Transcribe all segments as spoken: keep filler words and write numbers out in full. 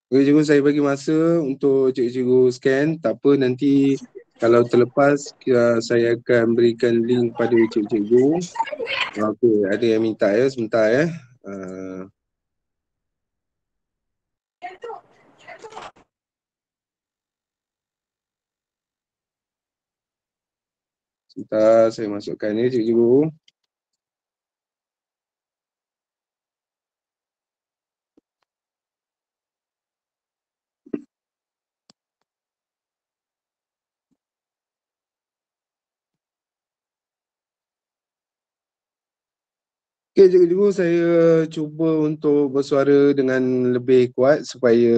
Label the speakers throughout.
Speaker 1: Okay, cikgu, saya bagi masa untuk cikgu-cikgu scan. Tak apa, nanti kalau terlepas kira saya akan berikan link pada cikgu-cikgu. Okey, ada yang minta ya, sebentar ya. Uh, sebentar saya masukkan ya cikgu-cikgu. Okey, cikgu-cikgu, saya cuba untuk bersuara dengan lebih kuat supaya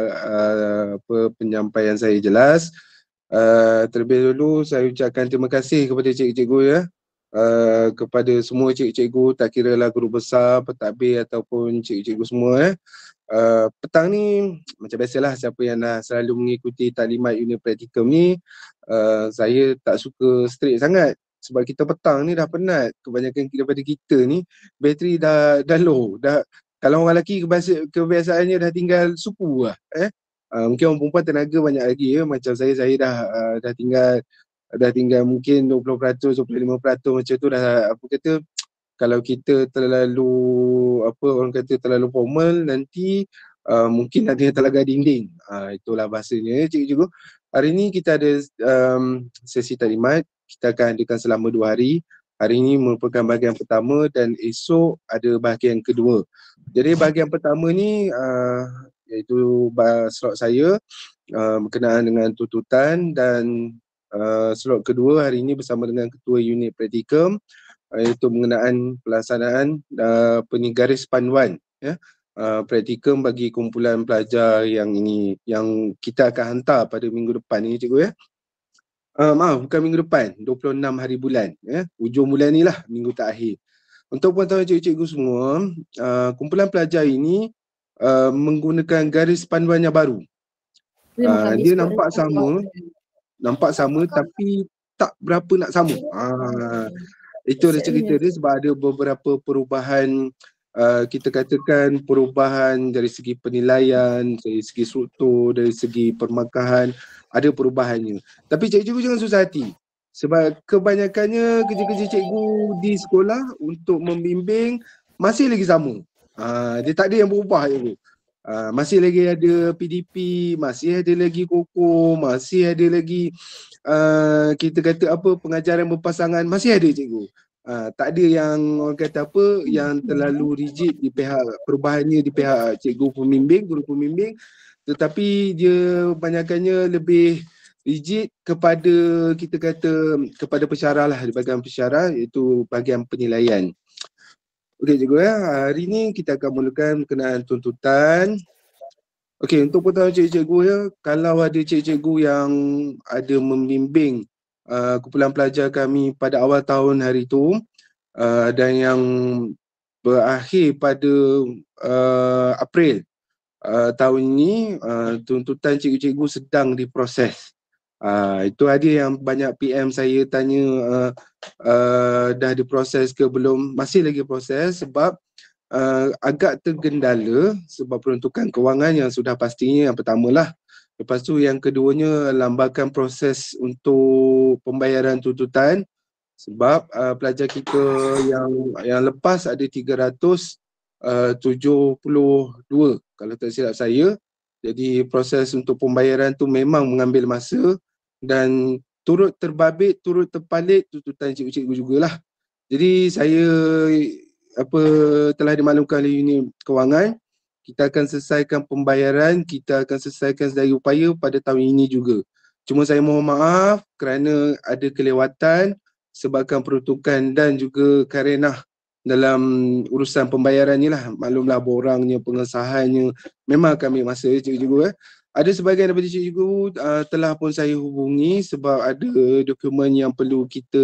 Speaker 1: uh, apa penyampaian saya jelas. Uh, terlebih dulu saya ucapkan terima kasih kepada cikgu-cikgu ya. Uh, kepada semua cikgu-cikgu, tak kira lah guru besar, pentadbir ataupun cikgu-cikgu semua ya. Uh, petang ni macam biasalah, siapa yang dah selalu mengikuti taklimat unit praktikum ni, uh, saya tak suka strict sangat sebab kita petang ni dah penat. Kebanyakan daripada kita ni bateri dah dah low, dah kalau orang lelaki kebiasa, kebiasaannya dah tinggal suku lah eh. Uh, mungkin orang perempuan tenaga banyak lagi ya, macam saya saya dah uh, dah tinggal dah tinggal mungkin dua puluh peratus, dua puluh lima peratus macam tu dah. Apa kata, kalau kita terlalu apa orang kata terlalu formal nanti uh, mungkin ada yang terlaga dinding. Uh, itulah bahasanya ya, cikgu-cikgu. Hari ni kita ada um, sesi taklimat, kita akan adakan selama dua hari. Hari ini merupakan bahagian pertama dan esok ada bahagian kedua. Jadi bahagian pertama ni uh, iaitu slot saya uh, berkenaan dengan tuntutan, dan uh, slot kedua hari ini bersama dengan ketua unit praktikum, iaitu mengenaan pelaksanaan uh, garis panduan ya, uh, praktikum bagi kumpulan pelajar yang ini yang kita akan hantar pada minggu depan ini cikgu ya. Uh, maaf, bukan minggu depan, dua puluh enam hari bulan ya, hujung bulan ni lah, minggu terakhir. Untuk pengetahuan cikgu-cikgu semua, uh, kumpulan pelajar ini uh, menggunakan garis panduan yang baru. Uh, dia nampak sama, nampak sama tapi tak berapa nak sama. Uh, itu ada cerita dia sebab ada beberapa perubahan, uh, kita katakan perubahan dari segi penilaian, dari segi struktur, dari segi permakahan, ada perubahannya. Tapi cikgu-cikgu jangan susah hati sebab kebanyakannya kerja-kerja cikgu di sekolah untuk membimbing masih lagi sama. Uh, dia tak ada yang berubah cikgu. Uh, masih lagi ada P D P, masih ada lagi koko, masih ada lagi uh, kita kata apa pengajaran berpasangan, masih ada cikgu. Uh, tak ada yang orang kata apa yang terlalu rigid di pihak perubahannya di pihak cikgu pembimbing, guru pembimbing, tetapi dia banyakkannya lebih rigid kepada kita kata kepada pensyarah lah, di bahagian pensyarah iaitu bahagian penilaian. Okey cikgu ya, hari ni kita akan mulakan berkenaan tuntutan. Okey, untuk pengetahuan cikgu-cikgu ya, kalau ada cikgu-cikgu yang ada membimbing uh, kumpulan pelajar kami pada awal tahun hari tu uh, dan yang berakhir pada uh, April uh, tahun ini, uh, tuntutan cikgu-cikgu sedang diproses. Uh, itu ada yang banyak P M saya tanya uh, uh, dah diproses ke belum, masih lagi proses sebab uh, agak tergendala sebab peruntukan kewangan yang sudah pastinya yang pertamalah. Lepas tu yang keduanya lambakan proses untuk pembayaran tuntutan sebab uh, pelajar kita yang yang lepas ada tiga ratus tujuh puluh dua kalau tak silap saya. Jadi proses untuk pembayaran tu memang mengambil masa dan turut terbabit, turut terpalit tuntutan cikgu-cikgu jugalah. Jadi saya apa telah dimaklumkan oleh unit kewangan, kita akan selesaikan pembayaran, kita akan selesaikan sedaya upaya pada tahun ini juga. Cuma saya mohon maaf kerana ada kelewatan sebabkan peruntukan dan juga karenah dalam urusan pembayaran ni lah. Maklumlah borangnya, pengesahannya memang akan ambil masa cikgu-cikgu eh. Ada sebahagian daripada cikgu uh, telah pun saya hubungi sebab ada dokumen yang perlu kita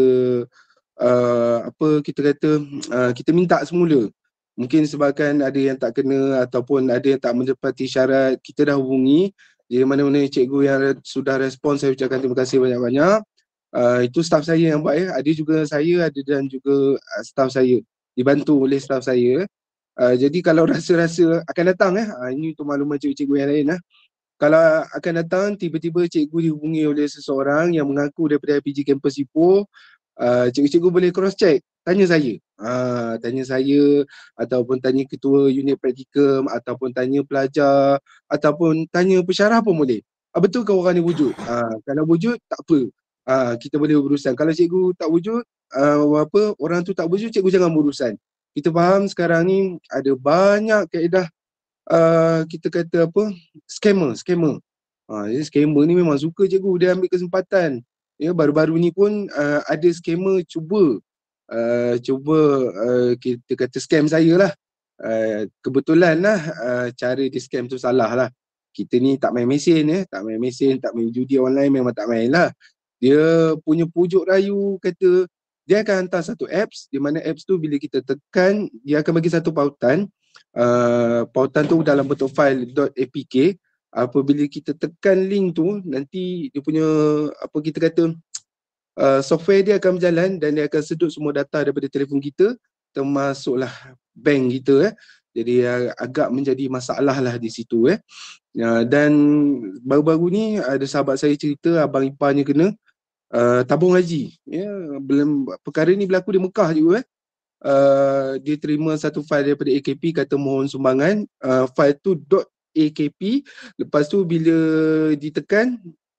Speaker 1: uh, apa kita kata uh, kita minta semula. Mungkin sebabkan ada yang tak kena ataupun ada yang tak menepati syarat, kita dah hubungi. Jadi mana-mana cikgu yang sudah respon, saya ucapkan terima kasih banyak-banyak. Uh, itu staf saya yang buat ya. Ada juga saya, ada dan juga uh, staf saya. Dibantu oleh staf saya. Uh, jadi kalau rasa-rasa akan datang eh, uh, ini untuk makluman cikgu-cikgu yang lain lah. Kalau akan datang, tiba-tiba cikgu dihubungi oleh seseorang yang mengaku daripada I P G Kampus Ipoh, uh, cikgu-cikgu boleh cross check, tanya saya. Uh, tanya saya ataupun tanya ketua unit praktikum ataupun tanya pelajar ataupun tanya pensyarah pun boleh. Uh, betul ke orang ni wujud? Uh, kalau wujud, tak apa. Uh, kita boleh berurusan. Kalau cikgu tak wujud, uh, apa orang tu tak wujud, cikgu jangan berurusan. Kita faham sekarang ni ada banyak kaedah uh, kita kata apa, scammer, scammer. Ha, jadi scammer ni memang suka cikgu, dia ambil kesempatan. Ya, baru-baru ni pun uh, ada scammer cuba uh, cuba uh, kita kata scam saya lah. Uh, kebetulan lah uh, cara dia scam tu salah lah. Kita ni tak main mesin ya, tak main mesin, tak main judi online, memang tak main lah. Dia punya pujuk rayu kata dia akan hantar satu apps, di mana apps tu bila kita tekan, dia akan bagi satu pautan. Uh, pautan tu dalam bentuk file .apk. Apabila kita tekan link tu, nanti dia punya apa kita kata uh, software dia akan berjalan dan dia akan sedut semua data daripada telefon kita, termasuklah bank kita eh. Jadi uh, agak menjadi masalah lah di situ eh. Uh, dan baru-baru ni ada sahabat saya cerita abang iparnya kena uh, tabung haji. Ya, belum perkara ni berlaku di Mekah juga eh. Uh, dia terima satu file daripada A K P kata mohon sumbangan, uh, file tu .akp, lepas tu bila ditekan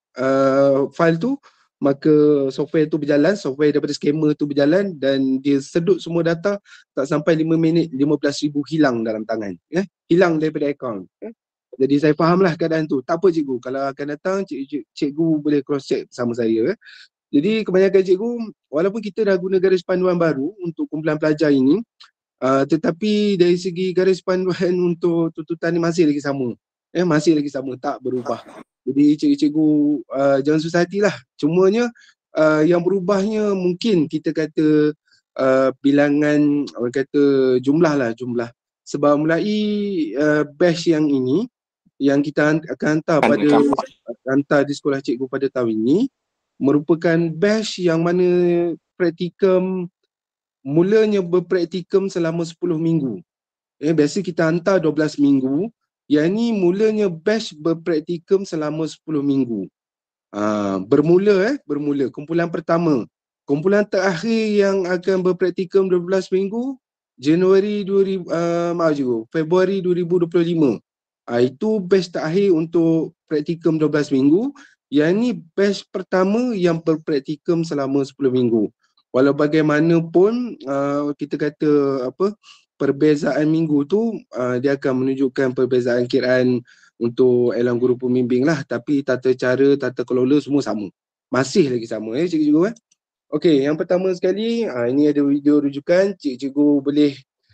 Speaker 1: uh, file tu, maka software tu berjalan, software daripada scammer tu berjalan dan dia sedut semua data, tak sampai lima minit lima belas ribu hilang dalam tangan, eh? Hilang daripada akaun. Eh? Jadi saya fahamlah keadaan tu. Tak apa cikgu, kalau akan datang cikgu, cikgu boleh cross check bersama saya. Eh? Jadi kebanyakan cikgu, walaupun kita dah guna garis panduan baru untuk kumpulan pelajar ini, uh, tetapi dari segi garis panduan untuk tuntutan ni masih lagi sama. Eh, masih lagi sama, tak berubah. Jadi cikgu-cikgu uh, jangan susah hatilah. Cumanya uh, yang berubahnya mungkin kita kata uh, bilangan, orang kata jumlah lah, jumlah. Sebab mulai uh, batch yang ini, yang kita akan hantar pada hantar di sekolah cikgu pada tahun ini, merupakan batch yang mana praktikum mulanya berpraktikum selama sepuluh minggu. Eh, biasa kita hantar dua belas minggu, yang ni mulanya batch berpraktikum selama sepuluh minggu. Ha, bermula eh, bermula kumpulan pertama. Kumpulan terakhir yang akan berpraktikum dua belas minggu, Januari dua ribu, uh, maaf juga, Februari dua ribu dua puluh lima. Ha, itu batch terakhir untuk praktikum dua belas minggu. Yang ni batch pertama yang berpraktikum selama sepuluh minggu. Walau bagaimanapun uh, kita kata apa, perbezaan minggu tu uh, dia akan menunjukkan perbezaan kiraan untuk Alam Guru Pembimbing lah, tapi tata cara, tata kelola semua sama. Masih lagi sama eh cikgu-cikgu eh. Okey, yang pertama sekali, uh, ini ada video rujukan, cikgu-cikgu boleh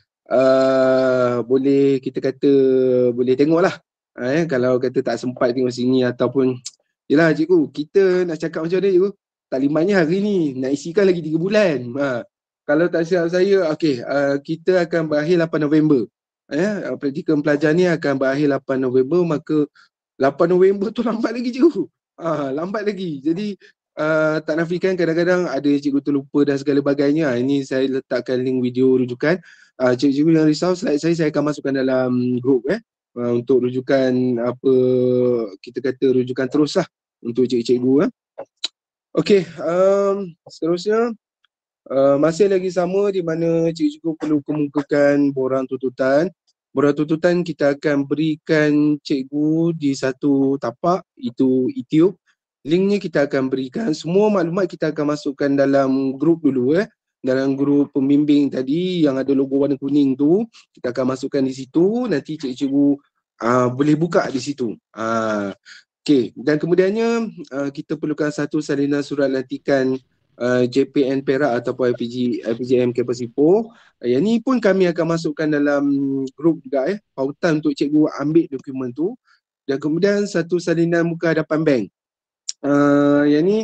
Speaker 1: uh, boleh kita kata boleh tengoklah. Uh, eh kalau kata tak sempat tengok sini ataupun yelah cikgu, kita nak cakap macam mana cikgu? Taklimatnya hari ni, nak isikan lagi tiga bulan. Ha. Kalau tak silap saya, okey, uh, kita akan berakhir lapan November. Eh, praktikum pelajar ni akan berakhir lapan November, maka lapan November tu lambat lagi cikgu. Ha, lambat lagi. Jadi uh, tak nafikan kadang-kadang ada cikgu terlupa dan segala bagainya. Ini saya letakkan link video rujukan. Uh, cikgu-cikgu yang risau, slide saya saya akan masukkan dalam grup eh. Uh, untuk rujukan apa kita kata rujukan terus lah untuk cikgu-cikgu eh. Okey, um, seterusnya uh, masih lagi sama di mana cikgu-cikgu perlu kemukakan borang tuntutan. Borang tuntutan kita akan berikan cikgu di satu tapak, itu YouTube. Linknya kita akan berikan, semua maklumat kita akan masukkan dalam grup dulu eh. Dalam grup pembimbing tadi yang ada logo warna kuning tu, kita akan masukkan di situ, nanti cikgu-cikgu uh, boleh buka di situ. Uh, Okey, dan kemudiannya uh, kita perlukan satu salinan surat lantikan uh, J P N Perak ataupun I P G, I P G M Kampus Ipoh. Uh, yang ni pun kami akan masukkan dalam grup juga eh, pautan untuk cikgu ambil dokumen tu. Dan kemudian satu salinan muka hadapan bank. Uh, yang ni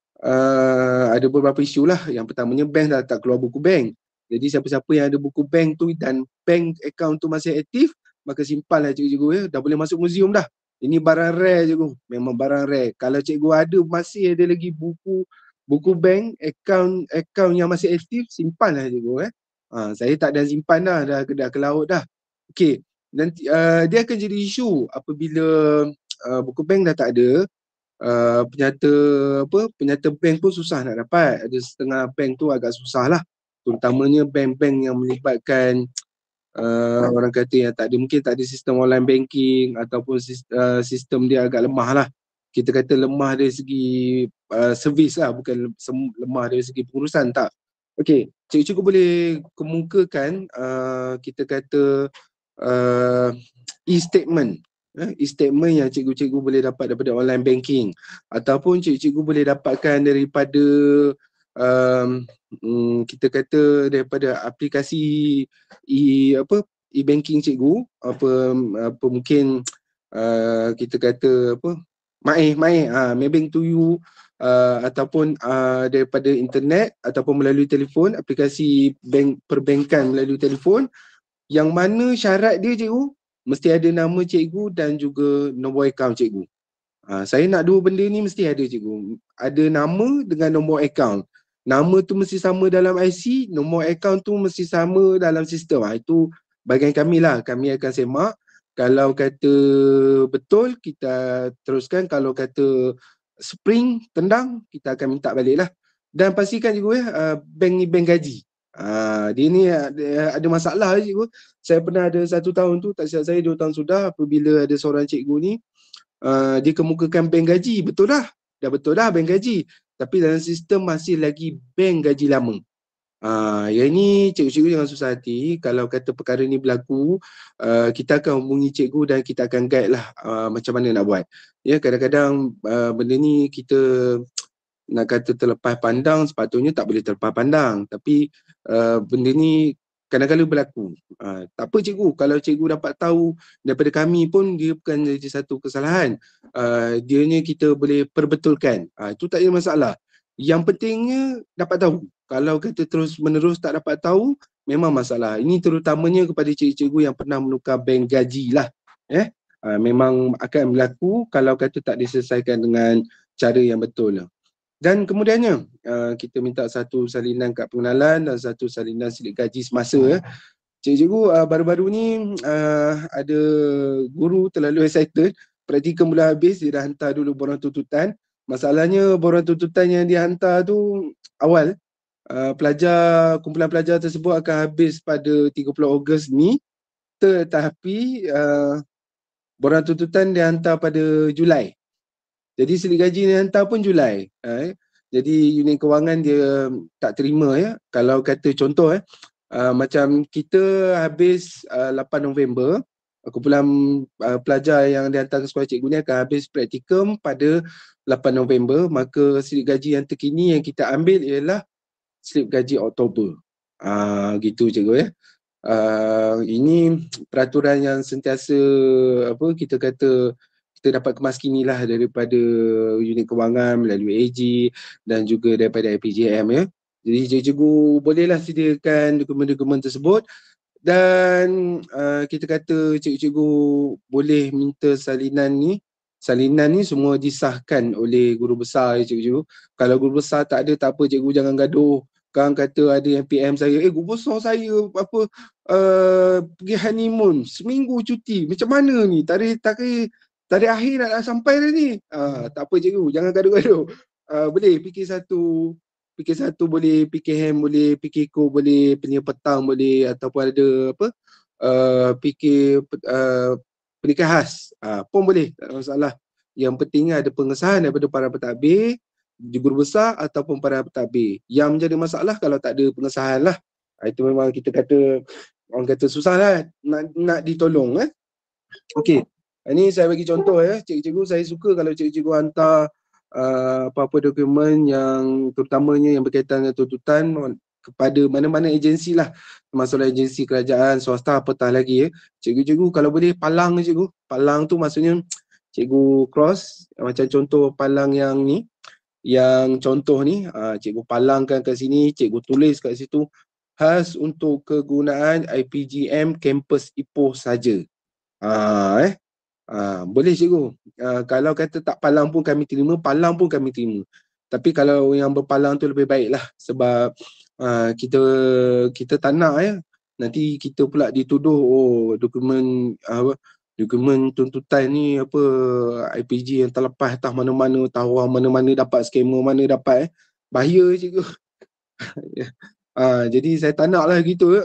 Speaker 1: uh, ada beberapa isu lah. Yang pertamanya bank dah tak keluar buku bank. Jadi siapa-siapa yang ada buku bank tu dan bank account tu masih aktif, maka simpanlah cikgu-cikgu ya, dah boleh masuk muzium dah. Ini barang rare cikgu, memang barang rare. Kalau cikgu ada, masih ada lagi buku buku bank, account account yang masih aktif, simpanlah cikgu eh. Ha, saya tak ada simpan dah, dah, dah ke laut dah. Okey, nanti uh, dia akan jadi isu apabila uh, buku bank dah tak ada. Uh, penyata apa penyata bank pun susah nak dapat. Ada setengah bank tu agak susah lah, terutamanya bank-bank yang melibatkan uh, orang kata yang tak ada, mungkin tak ada sistem online banking ataupun sistem, uh, sistem dia agak lemah lah. Kita kata lemah dari segi uh, servis lah, bukan lemah dari segi pengurusan, tak. Okey, cikgu-cikgu boleh kemukakan uh, kita kata uh, e-statement. Eh, e-statement yang cikgu-cikgu boleh dapat daripada online banking, ataupun cikgu-cikgu boleh dapatkan daripada um, um, kita kata daripada aplikasi e apa e-banking cikgu, apa apa mungkin uh, kita kata apa Mai Mai ha, Maybank to you, uh, ataupun uh, daripada internet ataupun melalui telefon, aplikasi bank perbankan melalui telefon, yang mana syarat dia cikgu mesti ada nama cikgu dan juga nombor akaun cikgu. Ha, saya nak dua benda ni mesti ada cikgu. Ada nama dengan nombor akaun. Nama tu mesti sama dalam I C, nombor akaun tu mesti sama dalam sistem. Ha, itu bahagian kami lah. Kami akan semak. Kalau kata betul, kita teruskan. Kalau kata spring, tendang, kita akan minta balik lah. Dan pastikan cikgu ya, uh, bank ni bank gaji. Uh, dia ni ada, ada masalah cikgu. Saya pernah ada satu tahun tu, tak silap saya dua tahun sudah, apabila ada seorang cikgu ni, uh, dia kemukakan bank gaji. Betul dah, dah betul dah bank gaji. Tapi dalam sistem masih lagi bank gaji lama. Uh, yang ini cikgu-cikgu jangan susah hati. Kalau kata perkara ni berlaku, uh, kita akan hubungi cikgu dan kita akan guide lah uh, macam mana nak buat. Ya, kadang-kadang uh, benda ni kita nak kata terlepas pandang, sepatutnya tak boleh terlepas pandang. Tapi uh, benda ni kadang-kadang berlaku. Uh, tak apa cikgu, kalau cikgu dapat tahu daripada kami pun dia bukan jadi satu kesalahan. Uh, dianya kita boleh perbetulkan. Uh, itu tak ada masalah. Yang pentingnya dapat tahu. Kalau kata terus menerus tak dapat tahu, memang masalah. Ini terutamanya kepada cikgu-cikgu yang pernah menukar bank gaji lah. Eh? Uh, memang akan berlaku kalau kata tak diselesaikan dengan cara yang betul lah. Dan kemudiannya uh, kita minta satu salinan kad pengenalan dan satu salinan slip gaji semasa. Cikgu-cikgu uh, baru-baru ni uh, ada guru terlalu excited, praktikum mula habis, dia dah hantar dulu borang tuntutan. Masalahnya borang tuntutan yang dia hantar tu awal, uh, pelajar, kumpulan pelajar tersebut akan habis pada tiga puluh Ogos ni, tetapi uh, borang tuntutan dia hantar pada Julai. Jadi slip gaji ni hantar pun Julai. Eh. Jadi unit kewangan dia tak terima ya. Kalau kata contoh eh, uh, macam kita habis uh, lapan November, kumpulan uh, pelajar yang dihantar ke sekolah cikgu ni akan habis praktikum pada lapan November, maka slip gaji yang terkini yang kita ambil ialah slip gaji Oktober. Uh, gitu cikgu ya. Uh, ini peraturan yang sentiasa apa kita kata kita dapat kemaskinilah daripada unit kewangan melalui A G dan juga daripada I P J M ya. Jadi cikgu-cikgu bolehlah sediakan dokumen-dokumen tersebut dan uh, kita kata cikgu-cikgu boleh minta salinan ni. Salinan ni semua disahkan oleh guru besar ya cikgu-cikgu. Kalau guru besar tak ada tak apa cikgu, jangan gaduh. Kan kata ada yang P M saya, eh guru besar saya apa uh, pergi honeymoon seminggu cuti, macam mana ni tarikh tarikh tarikh akhir nak, nak sampai dah ni. Uh, tak apa cikgu, jangan gaduh-gaduh. Uh, boleh fikir satu, fikir satu boleh, fikir ham boleh, fikir ko boleh, penyia petang boleh, ataupun ada apa uh, fikir uh, pernikahan khas uh, pun boleh, tak ada masalah. Yang penting ada pengesahan daripada para pentadbir, guru besar ataupun para pentadbir. Yang menjadi masalah kalau tak ada pengesahan lah. Itu memang kita kata, orang kata susah lah nak, nak ditolong. Eh? Okey, ini saya bagi contoh ya. Cikgu-cikgu saya suka kalau cikgu-cikgu hantar uh, apa-apa dokumen yang terutamanya yang berkaitan dengan tuntutan kepada mana-mana agensi lah. Masalah agensi kerajaan, swasta, apatah lagi ya. Cikgu-cikgu kalau boleh palang cikgu. Palang tu maksudnya cikgu cross, macam contoh palang yang ni. Yang contoh ni, uh, cikgu palangkan kat sini, cikgu tulis kat situ, khas untuk kegunaan I P G M kampus Ipoh saja. Uh, eh? uh, boleh cikgu. Uh, kalau kata tak palang pun kami terima, palang pun kami terima. Tapi kalau yang berpalang tu lebih baik lah. Sebab uh, kita kita tak nak ya. Nanti kita pula dituduh oh dokumen apa dokumen tuntutan ni apa I P G yang terlepas entah mana-mana, tahu orang mana-mana dapat, scammer mana dapat eh. Bahaya cikgu. uh, jadi saya tak nak lah gitu.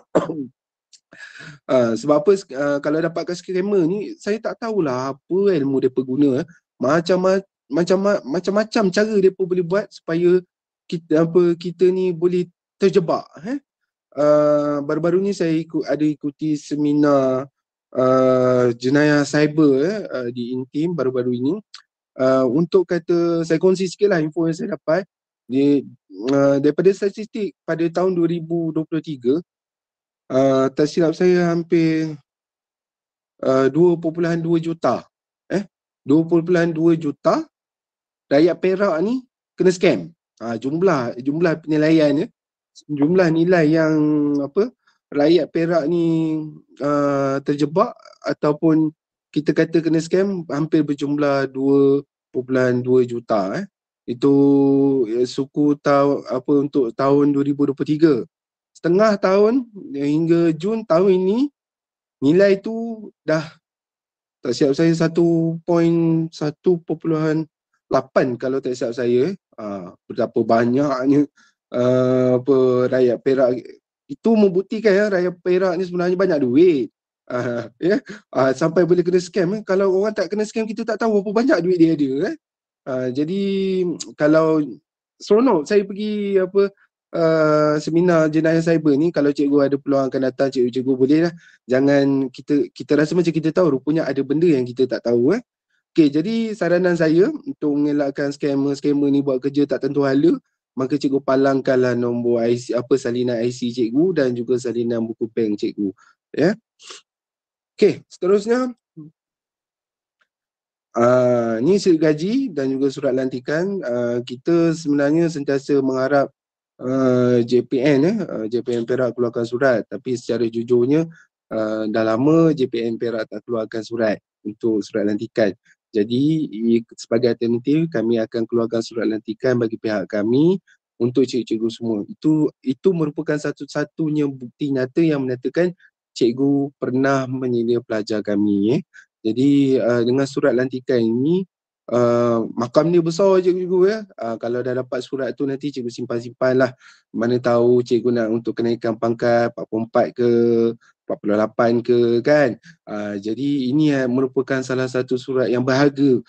Speaker 1: Uh, sebab apa uh, kalau dapatkan scammer ni saya tak tahulah apa ilmu mereka guna eh. macam macam macam-macam cara mereka boleh buat supaya kita apa kita ni boleh terjebak eh. Uh, baru-baru ni saya ikut ada ikuti seminar uh, jenayah cyber eh, uh, di Intim baru-baru ini. Uh, untuk kata saya kongsi sikit lah info yang saya dapat di, uh, daripada statistik pada tahun dua ribu dua puluh tiga uh, tak silap saya hampir Uh, dua perpuluhan dua juta eh dua perpuluhan dua juta rakyat Perak ni kena scam. Ha, jumlah jumlah penilaian ya. Jumlah nilai yang apa rakyat Perak ni uh, terjebak ataupun kita kata kena scam hampir berjumlah dua perpuluhan dua juta eh. Itu ya, suku tahu apa untuk tahun dua ribu dua puluh tiga. Setengah tahun hingga Jun tahun ini nilai tu dah tak silap saya satu perpuluhan satu perpuluhan lapan kalau tak silap saya. Uh, betapa banyaknya uh, apa rakyat Perak itu membuktikan ya rakyat Perak ni sebenarnya banyak duit. Uh, ya yeah? uh, sampai boleh kena scam eh. Kalau orang tak kena scam kita tak tahu berapa banyak duit dia ada eh. Uh, jadi kalau seronok saya pergi apa uh, seminar jenayah cyber ni, kalau cikgu ada peluang akan datang, cikgu-cikgu boleh lah. Jangan kita kita rasa macam kita tahu, rupanya ada benda yang kita tak tahu eh. Okey, jadi saranan saya untuk mengelakkan scammer-scammer ni buat kerja tak tentu hala, maka cikgu palangkanlah nombor I C, apa salinan I C cikgu dan juga salinan buku bank cikgu. Ya. Yeah? Okey, seterusnya Uh, ni silip gaji dan juga surat lantikan. Uh, kita sebenarnya sentiasa mengharap uh, J P N eh, uh, J P N Perak keluarkan surat, tapi secara jujurnya uh, dah lama J P N Perak tak keluarkan surat untuk surat lantikan. Jadi sebagai alternatif kami akan keluarkan surat lantikan bagi pihak kami untuk cikgu-cikgu semua. Itu itu merupakan satu-satunya bukti nyata yang menyatakan cikgu pernah menyelia pelajar kami eh. Jadi uh, dengan surat lantikan ini uh, makam dia besar cikgu ya. Uh, kalau dah dapat surat tu nanti cikgu simpan-simpan lah. Mana tahu cikgu nak untuk kenaikan pangkat empat puluh empat ke empat puluh lapan ke kan. Uh, jadi ini uh, merupakan salah satu surat yang berharga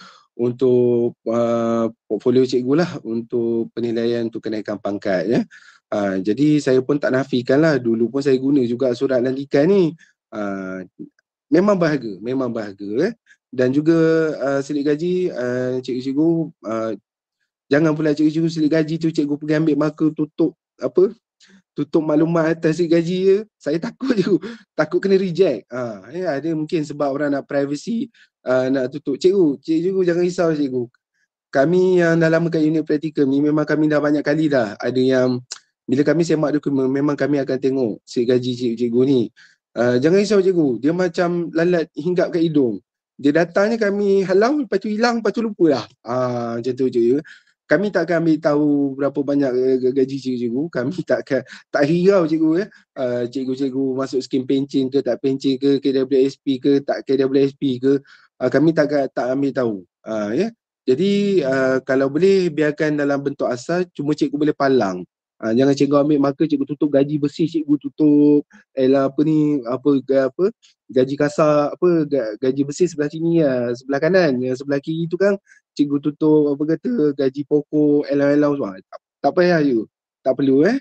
Speaker 1: untuk uh, portfolio cikgu lah untuk penilaian untuk kenaikan pangkat ya. Uh, jadi saya pun tak nafikan lah, dulu pun saya guna juga surat lantikan ni. Uh, memang berharga, memang berharga eh. Dan juga uh, silip gaji uh, cikgu-cikgu uh, jangan pula cikgu-cikgu silip gaji tu cikgu pergi ambil marker tutup apa tutup maklumat atas silip gaji je. Saya takut je, takut kena reject. Ha, ya, ada mungkin sebab orang nak privacy uh, nak tutup. Cikgu, cikgu jangan risau cikgu. Kami yang dah lama kat unit praktikum ni memang kami dah banyak kali dah ada yang bila kami semak dokumen memang kami akan tengok silip gaji cikgu-cikgu ni. Uh, jangan risau cikgu, dia macam lalat hinggap kat hidung. Dia datangnya kami halau, lepas tu hilang, lepas tu lupa lah. Uh, macam tu cikgu. Kami tak akan ambil tahu berapa banyak gaji cikgu-cikgu. Kami tak akan, tak hirau cikgu. Eh. Uh, cikgu-cikgu masuk skim pencen ke, tak pencen ke, K W S P ke, tak K W S P ke. Uh, kami tak akan, tak ambil tahu. Uh, yeah. Jadi uh, kalau boleh biarkan dalam bentuk asal, cuma cikgu boleh palang. Ha, jangan cikgu ambil marker, cikgu tutup gaji bersih, cikgu tutup elah apa ni apa apa gaji kasar apa gaji bersih sebelah sini ya, sebelah kanan, yang sebelah kiri tu kan cikgu tutup apa kata gaji pokok elah-elah semua. Tak, tak payah cikgu. Tak perlu eh.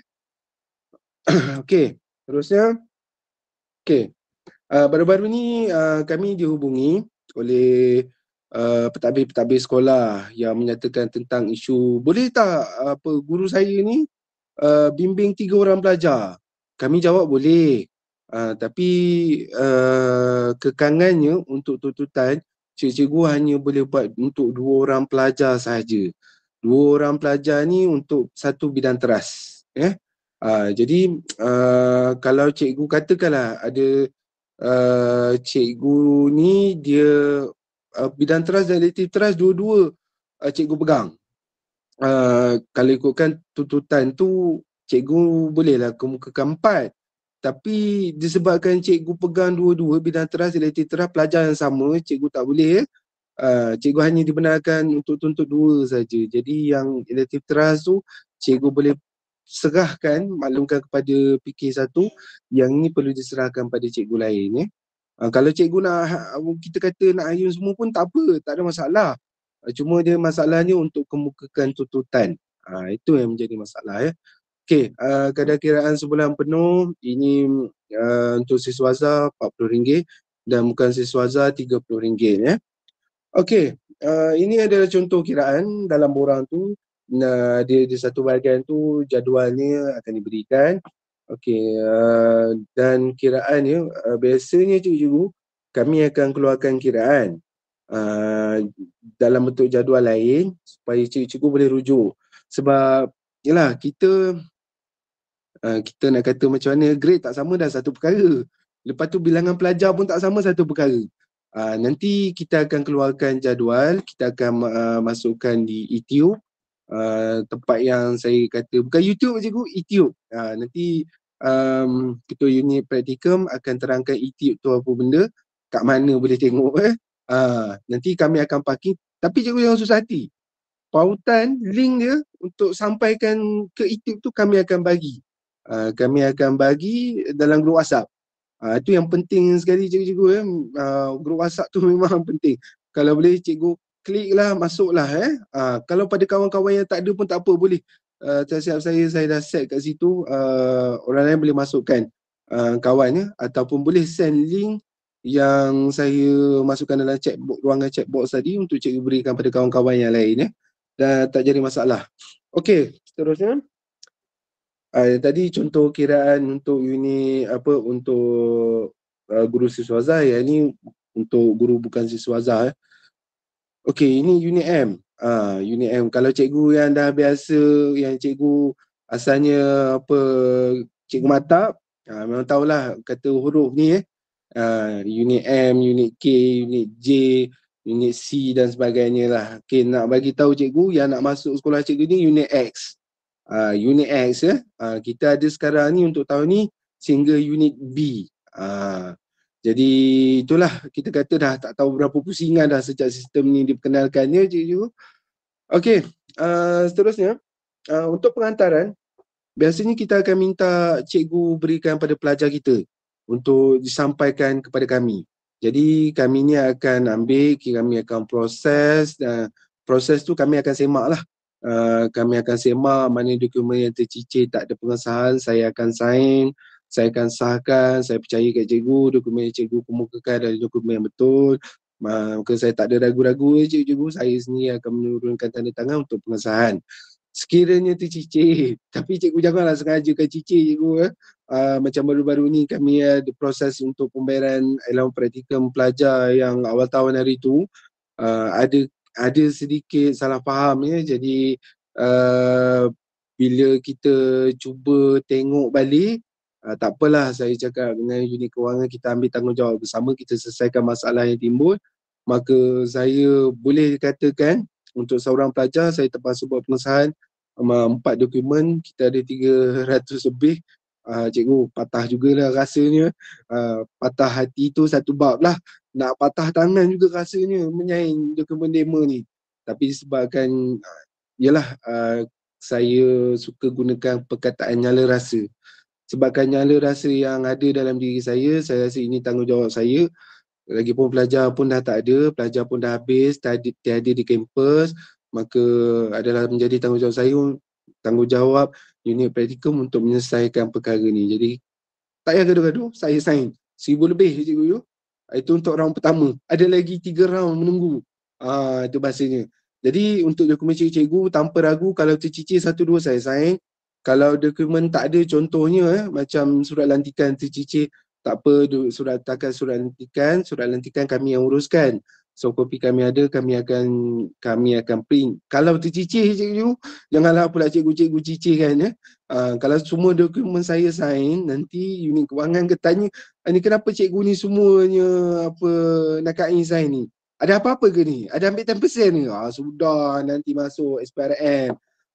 Speaker 1: Okey, terusnya okey. Uh, baru-baru ni uh, kami dihubungi oleh uh, pentadbir-pentadbir sekolah yang menyatakan tentang isu boleh tak apa guru saya ni Uh, bimbing tiga orang pelajar. Kami jawab boleh. Uh, tapi uh, kekangannya untuk tuntutan cikgu-cikgu hanya boleh buat untuk dua orang pelajar sahaja. Dua orang pelajar ni untuk satu bidang teras. Eh? Uh, jadi uh, kalau cikgu katakanlah ada uh, cikgu ni dia uh, bidang teras dan elektif teras dua-dua uh, cikgu pegang. Uh, kalau ikutkan tuntutan tu cikgu bolehlah kemukakan empat. Tapi disebabkan cikgu pegang dua-dua, bidang teras, elektif teras, pelajar yang sama, cikgu tak boleh. Uh, cikgu hanya dibenarkan untuk tuntut dua saja. Jadi yang elektif teras tu, cikgu boleh serahkan, maklumkan kepada P K satu, yang ini perlu diserahkan pada cikgu lain. Eh. Uh, kalau cikgu nak, kita kata nak ayun semua pun tak apa, tak ada masalah. Uh, cuma dia masalahnya untuk kemukakan tuntutan. Uh, itu yang menjadi masalah. Eh. Okey, uh, kadar kiraan sebulan penuh, ini uh, untuk siswaza empat puluh ringgit dan bukan siswaza tiga puluh ringgit. Ya. Okey, uh, ini adalah contoh kiraan dalam borang tu. Nah, dia di satu bahagian tu jadualnya akan diberikan. Okey, uh, dan kiraannya, uh, biasanya cikgu-cikgu, kami akan keluarkan kiraan uh, dalam bentuk jadual lain supaya cikgu-cikgu boleh rujuk. Sebab, yelah, kita Uh, kita nak kata macam mana, grade tak sama dah satu perkara. Lepas tu bilangan pelajar pun tak sama satu perkara. Uh, nanti kita akan keluarkan jadual, kita akan uh, masukkan di YouTube, uh, tempat yang saya kata, bukan YouTube cikgu, YouTube. Uh, nanti um, ketua unit praktikum akan terangkan YouTube tu apa benda, kat mana boleh tengok. Eh. Uh, nanti kami akan parking, tapi cikgu jangan susah hati. Pautan, link dia untuk sampaikan ke YouTube tu kami akan bagi. Uh, kami akan bagi dalam grup WhatsApp. Uh, itu yang penting sekali cikgu-cikgu. Eh. Uh, grup WhatsApp tu memang penting. Kalau boleh cikgu kliklah, masuklah. Eh. Uh, kalau pada kawan-kawan yang tak ada pun tak apa, boleh. Uh, siap saya, saya dah set kat situ. Uh, orang lain boleh masukkan uh, kawannya. Ataupun boleh send link yang saya masukkan dalam chat box, ruangan chat box tadi untuk cikgu berikan pada kawan-kawan yang lain. Eh. Dan tak jadi masalah. Okey, seterusnya. Uh, tadi contoh kiraan untuk unit apa, untuk uh, guru siswaza, yang ini untuk guru bukan siswaza. Eh. Okey, ini unit M. Uh, unit M. Kalau cikgu yang dah biasa, yang cikgu asalnya apa, cikgu matap, uh, memang tahulah kata huruf ni. Eh. Uh, unit M, unit K, unit J, unit C dan sebagainya lah. Okey, nak bagi tahu cikgu yang nak masuk sekolah cikgu ni unit X. Uh, unit X ya. Uh, kita ada sekarang ni untuk tahun ni sehingga unit B. Uh, jadi itulah, kita kata dah tak tahu berapa pusingan dah sejak sistem ni diperkenalkannya cikgu. Okey, uh, seterusnya uh, untuk pengantaran, biasanya kita akan minta cikgu berikan pada pelajar kita untuk disampaikan kepada kami. Jadi kami ni akan ambil, kami akan proses, dan proses tu kami akan semak lah. Uh, kami akan semak mana dokumen yang tercicir tak ada pengesahan, saya akan sign, saya akan sahkan, saya percaya kat cikgu, dokumen yang cikgu kemukakan adalah dokumen yang betul. Maka saya tak ada ragu-ragu, cikgu-cikgu, saya sendiri akan menurunkan tanda tangan untuk pengesahan. Sekiranya tercicir, tapi cikgu janganlah sengajakan cicir cikgu. Eh. Uh, macam baru-baru ni kami ada proses untuk pembayaran allowance praktikum pelajar yang awal tahun hari tu. Uh, ada ada sedikit salah faham ya. Jadi uh, bila kita cuba tengok balik, uh, tak apalah, saya cakap dengan unit kewangan, kita ambil tanggungjawab bersama, kita selesaikan masalah yang timbul. Maka saya boleh katakan untuk seorang pelajar saya terpaksa buat pengesahan um, empat dokumen, kita ada tiga ratus lebih. Uh, cikgu patah jugalah rasanya. Uh, patah hati tu satu bab lah. Nak patah tangan juga rasanya menyaing dokumen demo ni. Tapi sebabkan uh, yalah, uh, saya suka gunakan perkataan nyala rasa. Sebabkan nyala rasa yang ada dalam diri saya, saya rasa ini tanggungjawab saya. Lagipun pelajar pun dah tak ada, pelajar pun dah habis, tiada, tiada di kampus, maka adalah menjadi tanggungjawab saya, tanggungjawab unit praktikum untuk menyelesaikan perkara ni. Jadi tak payah gaduh-gaduh, saya sign. Seribu lebih cikgu you. Itu untuk round pertama. Ada lagi tiga round menunggu. Ah, itu bahasanya. Jadi untuk dokumen cikgu-cikgu, tanpa ragu, kalau tercicir satu dua saya sign. Kalau dokumen tak ada, contohnya eh, macam surat lantikan tercicir, tak apa, surat takat surat lantikan, surat lantikan kami yang uruskan. So kopi kami ada, kami akan kami akan print. Kalau tercicir cikgu, janganlah pula cikgu-cikgu cicirkan ya. Uh, kalau semua dokumen saya sign, nanti unit kewangan ke tanya, ni kenapa cikgu ni semuanya apa nakai sign ni? Ada apa-apa ke ni? Ada ambil sepuluh peratus ni? Ah, sudah, nanti masuk S P R M.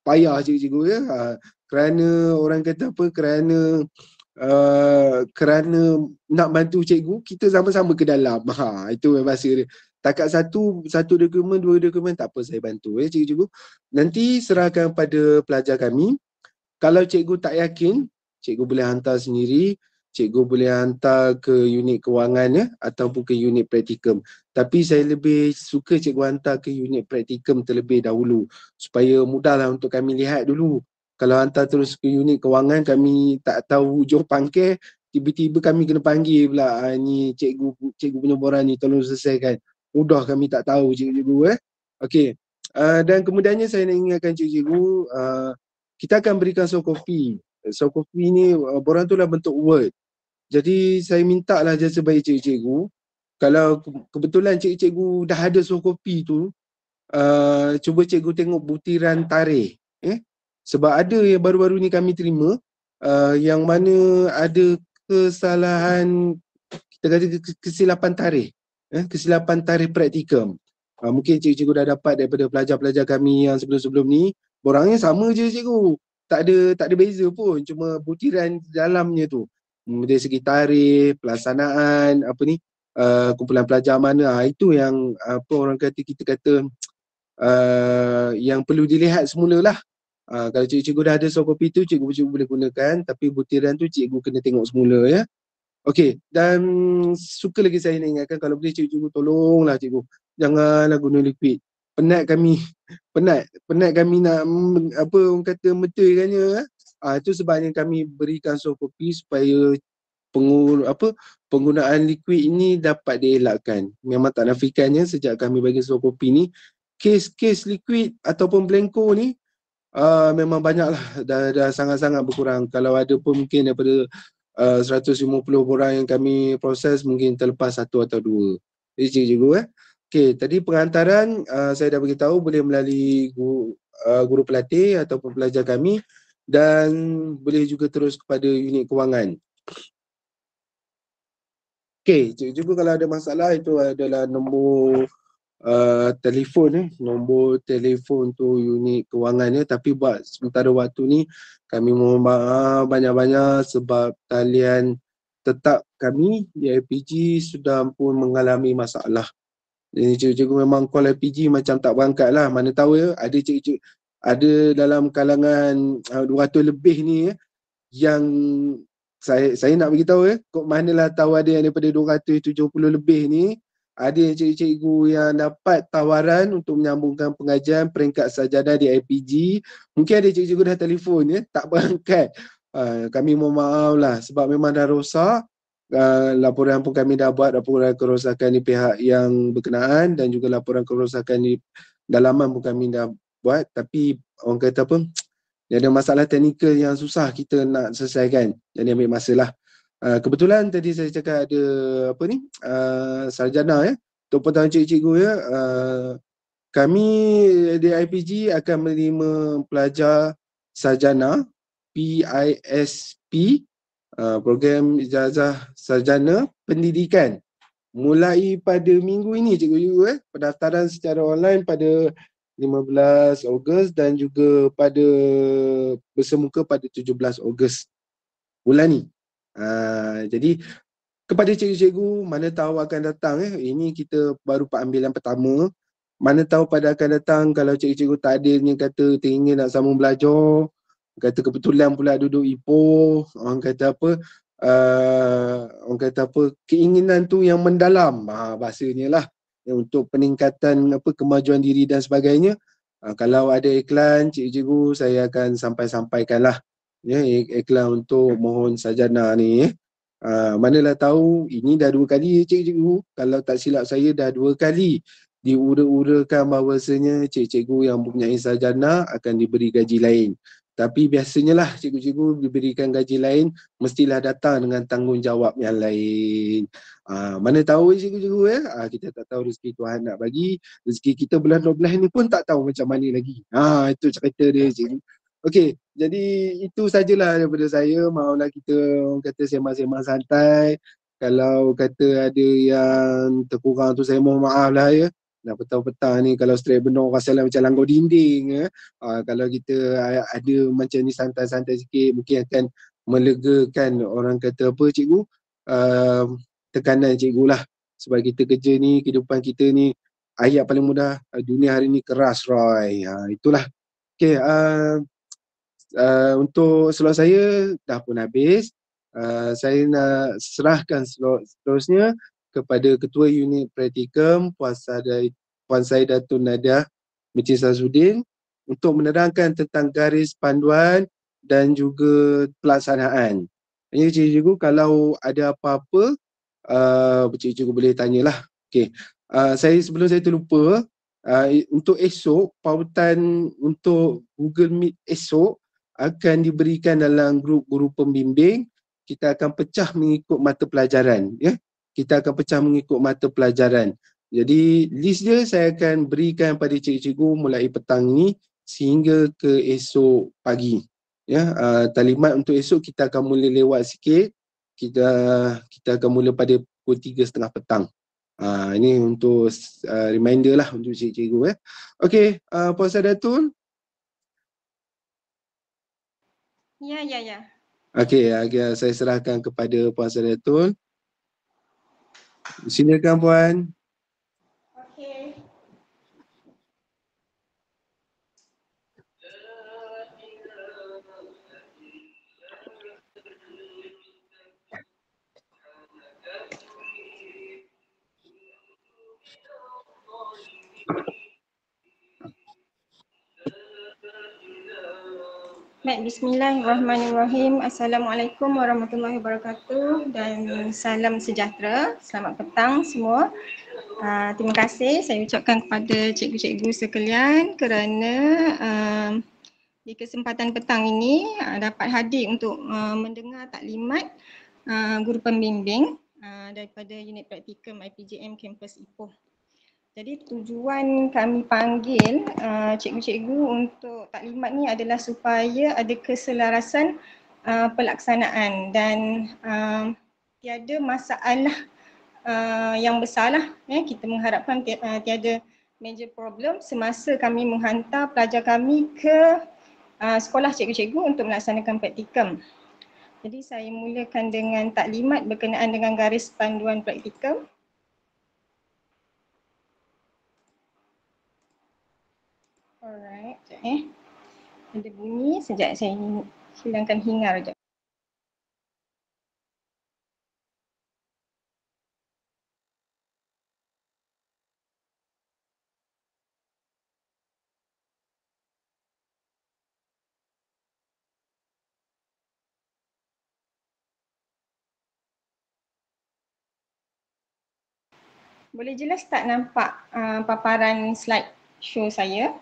Speaker 1: payah cikgu-cikgu ya. Ha, kerana orang kata apa, kerana uh, kerana nak bantu cikgu, kita sama-sama ke dalam. Ha, itu bahasa dia. Takat satu satu dokumen, dua dokumen, tak apa saya bantu ya cikgu-cikgu. Nanti serahkan pada pelajar kami. Kalau cikgu tak yakin, cikgu boleh hantar sendiri, cikgu boleh hantar ke unit kewangan ya, ataupun ke unit praktikum. Tapi saya lebih suka cikgu hantar ke unit praktikum terlebih dahulu, supaya mudahlah untuk kami lihat dulu. Kalau hantar terus ke unit kewangan, kami tak tahu hujung pangkal, tiba-tiba kami kena panggil pula, ah, ni cikgu cikgu punya borang ni, tolong selesaikan. Mudah kami tak tahu cikgu-cikgu eh. Okey. Uh, dan kemudiannya saya nak ingatkan cikgu-cikgu, uh, kita akan berikan soft copy. Soft copy ni uh, borang tu lah bentuk Word. Jadi saya minta lah jasa baik cikgu-cikgu, kalau ke- kebetulan cikgu-cikgu dah ada soft copy tu, uh, cuba cikgu tengok butiran tarikh. Eh? Sebab ada yang baru-baru ni kami terima, uh, yang mana ada kesalahan, kita kata kesilapan tarikh. Eh? Kesilapan tarikh praktikum. Uh, mungkin cikgu-cikgu dah dapat daripada pelajar-pelajar kami yang sebelum-sebelum ni, borangnya sama je cikgu. Tak ada tak ada beza pun, cuma butiran dalamnya tu. Hmm, dari segi tarikh, pelaksanaan, apa ni, uh, kumpulan pelajar mana, ha, itu yang apa orang kata, kita kata uh, yang perlu dilihat semula lah. Uh, kalau cikgu-cikgu dah ada soft copy tu, cikgu-cikgu boleh gunakan, tapi butiran tu cikgu kena tengok semula ya. Okey, dan suka lagi saya nak ingatkan, kalau boleh cikgu-cikgu tolonglah cikgu, janganlah guna liquid. Penat kami, penat, penat kami nak mm, apa orang kata meterkannya. Ah, itu sebabnya kami berikan soft copy supaya pengu, apa, penggunaan liquid ini dapat dielakkan. Memang tak nafikannya sejak kami bagi soft copy ni, kes-kes liquid ataupun blanco ni Uh, memang banyaklah, dah, dah sangat-sangat berkurang. Kalau ada pun mungkin daripada uh, seratus lima puluh orang yang kami proses, mungkin terlepas satu atau dua. Jadi cikgu eh. Okey, tadi penghantaran uh, saya dah beritahu boleh melalui guru, uh, guru pelatih ataupun pelajar kami, dan boleh juga terus kepada unit kewangan. Okey, cikgu kalau ada masalah, itu adalah nombor Uh, telefon eh, nombor telefon tu unit kewangannya. Tapi buat sementara waktu ni kami mohon maaf banyak-banyak sebab talian tetap kami di L P G sudah pun mengalami masalah. Jadi cikgu-cikgu memang call L P G macam tak berangkat lah. Mana tahu ya, ada cikgu, ada dalam kalangan uh, dua ratus lebih ni eh, yang saya saya nak beritahu ya, kok manalah tahu ada yang daripada dua ratus tujuh puluh lebih ni, ada yang cikgu-cikgu yang dapat tawaran untuk menyambungkan pengajian peringkat sarjana di I P G. Mungkin ada cikgu-cikgu dah telefon ya, tak berangkat. Uh, kami mohon maaf lah sebab memang dah rosak. Uh, laporan pun kami dah buat, laporan kerosakan di pihak yang berkenaan, dan juga laporan kerosakan di dalaman pun kami dah buat. Tapi orang kata apa, dia ada masalah teknikal yang susah kita nak selesaikan, jadi ambil masa lah. Uh, kebetulan tadi saya cakap ada apa ni, uh, sarjana ya, untuk pertama cikgu-cikgu ya, uh, kami di I P G akan menerima pelajar sarjana P I S P, uh, program ijazah sarjana pendidikan, mulai pada minggu ini cikgu-cikgu eh, pendaftaran secara online pada lima belas Ogos dan juga pada bersemuka pada tujuh belas Ogos bulan ni. Uh, jadi kepada cikgu-cikgu, mana tahu akan datang eh, ini kita baru pengambilan pertama. Mana tahu pada akan datang kalau cikgu-cikgu tak ada yang kata teringin nak sambung belajar, kata kebetulan pula duduk Ipoh, orang kata apa, uh, orang kata apa, keinginan tu yang mendalam, ha, bahasanya lah, yang untuk peningkatan apa, kemajuan diri dan sebagainya. Uh, kalau ada iklan, cikgu-cikgu saya akan sampai-sampaikan lah ya, iklan untuk mohon sarjana ni eh. Uh, manalah tahu ini dah dua kali cikgu-cikgu, kalau tak silap saya dah dua kali diura-urakan bahawasanya cikgu-cikgu yang mempunyai sarjana akan diberi gaji lain. Tapi biasanya lah cikgu-cikgu diberikan gaji lain mestilah datang dengan tanggungjawab yang lain. Uh, mana tahu cikgu-cikgu ya, uh, kita tak tahu rezeki Tuhan nak bagi. Rezeki kita bulan dua belas ni pun tak tahu macam mana lagi. Ha, itu cerita dia cikgu. Okey, jadi itu sajalah daripada saya. Maaflah kita orang kata sembang-sembang santai. Kalau kata ada yang terkurang tu saya mohon maaf lah ya. Nah, petang-petang ni kalau straight benar rasalah macam langgar dinding. Eh. Uh, kalau kita ada macam ni santai-santai sikit, mungkin akan melegakan orang kata apa cikgu, uh, tekanan cikgu lah. Sebab kita kerja ni, kehidupan kita ni, ayat paling mudah, uh, dunia hari ni keras Roy. Uh, itulah. Okay, uh, uh, untuk slot saya dah pun habis. Uh, saya nak serahkan slot seterusnya kepada Ketua Unit Praktikum Puan Sada, Puan Saidatun Nadiah binti Sazudin untuk menerangkan tentang garis panduan dan juga pelaksanaan. Ini cikgu, kalau ada apa-apa, uh, cikgu boleh tanyalah. Okay. Uh, saya sebelum saya terlupa, uh, untuk esok, pautan untuk Google Meet esok akan diberikan dalam grup guru pembimbing. Kita akan pecah mengikut mata pelajaran, ya. Kita akan pecah mengikut mata pelajaran. Jadi list dia saya akan berikan pada cikgu-cikgu mulai petang ini sehingga ke esok pagi. Ya, uh, talimat untuk esok kita akan mula lewat sikit. Kita kita akan mula pada pukul tiga tiga puluh petang. Uh, ini untuk uh, reminder lah untuk cikgu-cikgu. Eh. Okey, uh, Puan Saidatun.
Speaker 2: Ya, ya, ya.
Speaker 1: Okey, okay, saya serahkan kepada Puan Saidatun. Silakan Puan.
Speaker 2: Okey. Baik, bismillahirrahmanirrahim. Assalamualaikum warahmatullahi wabarakatuh dan salam sejahtera. Selamat petang semua. Uh, terima kasih saya ucapkan kepada cikgu-cikgu sekalian kerana uh, di kesempatan petang ini uh, dapat hadir untuk uh, mendengar taklimat uh, guru pembimbing uh, daripada unit praktikum I P J M kampus Ipoh. Jadi tujuan kami panggil uh, cikgu-cikgu untuk taklimat ni adalah supaya ada keselarasan uh, pelaksanaan dan uh, tiada masalah uh, yang besarlah. Eh, kita mengharapkan ti- uh, tiada major problem semasa kami menghantar pelajar kami ke uh, sekolah cikgu-cikgu untuk melaksanakan praktikum. Jadi saya mulakan dengan taklimat berkenaan dengan garis panduan praktikum. Alright, sekejap eh. Ada bunyi, sejak saya hilangkan hingar sekejap. Boleh jelas tak nampak uh, paparan slide show saya?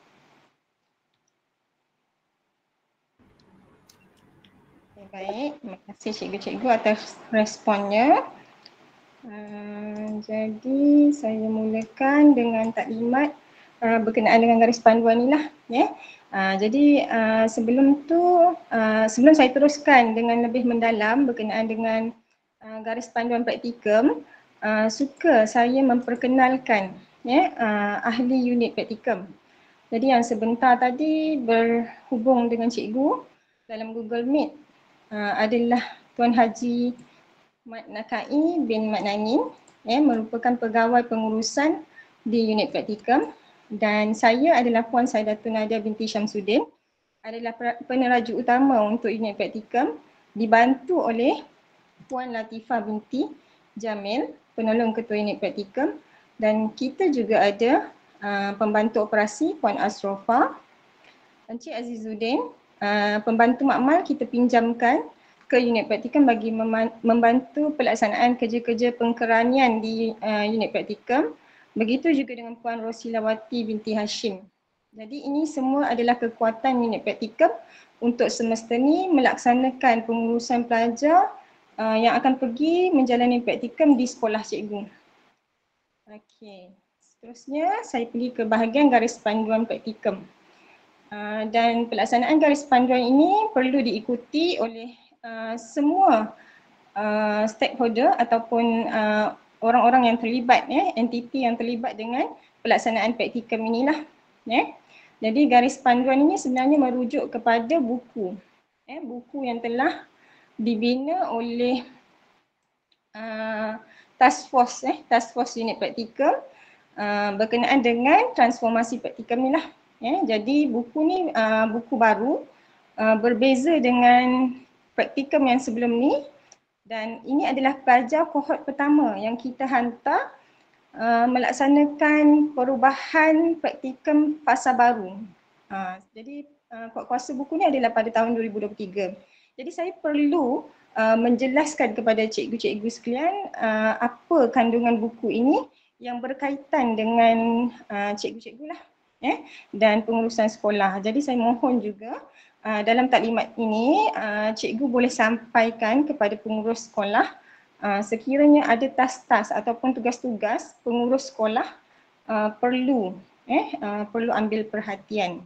Speaker 2: Okay, baik, terima kasih cikgu-cikgu atas responnya. Uh, jadi saya mulakan dengan taklimat uh, berkenaan dengan garis panduan ni lah. Yeah. Uh, jadi uh, sebelum tu, uh, sebelum saya teruskan dengan lebih mendalam berkenaan dengan uh, garis panduan praktikum, uh, suka saya memperkenalkan yeah, uh, ahli unit praktikum. Jadi yang sebentar tadi berhubung dengan cikgu dalam Google Meet uh, adalah Tuan Haji Mat Nakai bin Mat Nangin, eh, merupakan pegawai pengurusan di unit praktikum, dan saya adalah Puan Saidatun Nadiah binti Syamsuddin, adalah peneraju utama untuk unit praktikum, dibantu oleh Puan Latifah binti Jamil, penolong ketua unit praktikum, dan kita juga ada uh, pembantu operasi Puan Asrofa, Encik Azizuddin, uh, pembantu makmal kita pinjamkan ke unit praktikum bagi membantu pelaksanaan kerja-kerja pengkeranian di uh, unit praktikum. Begitu juga dengan Puan Rosilawati binti Hashim. Jadi ini semua adalah kekuatan unit praktikum untuk semesta ni melaksanakan pengurusan pelajar uh, yang akan pergi menjalani praktikum di sekolah cikgu. Okey, seterusnya saya pergi ke bahagian garis panduan praktikum. Uh, dan pelaksanaan garis panduan ini perlu diikuti oleh uh, semua uh, stakeholder ataupun uh, orang-orang yang terlibat, ya, entiti yang terlibat dengan pelaksanaan praktikum inilah. Ya. Jadi garis panduan ini sebenarnya merujuk kepada buku, ya, buku yang telah dibina oleh uh, task force, eh, task force unit praktikum uh, berkenaan dengan transformasi praktikum ni lah. Ya. Jadi buku ni uh, buku baru, uh, berbeza dengan praktikum yang sebelum ni, dan ini adalah pelajar kohort pertama yang kita hantar uh, melaksanakan perubahan praktikum fasa baru. Uh, jadi uh, kuasa buku ni adalah pada tahun dua ribu dua puluh tiga. Jadi saya perlu uh, menjelaskan kepada cikgu-cikgu sekalian uh, apa kandungan buku ini yang berkaitan dengan uh, cikgu-cikgu lah, eh, dan pengurusan sekolah. Jadi saya mohon juga uh, dalam taklimat ini uh, cikgu boleh sampaikan kepada pengurus sekolah uh, sekiranya ada tas-tas ataupun tugas-tugas pengurus sekolah uh, perlu eh uh, perlu ambil perhatian.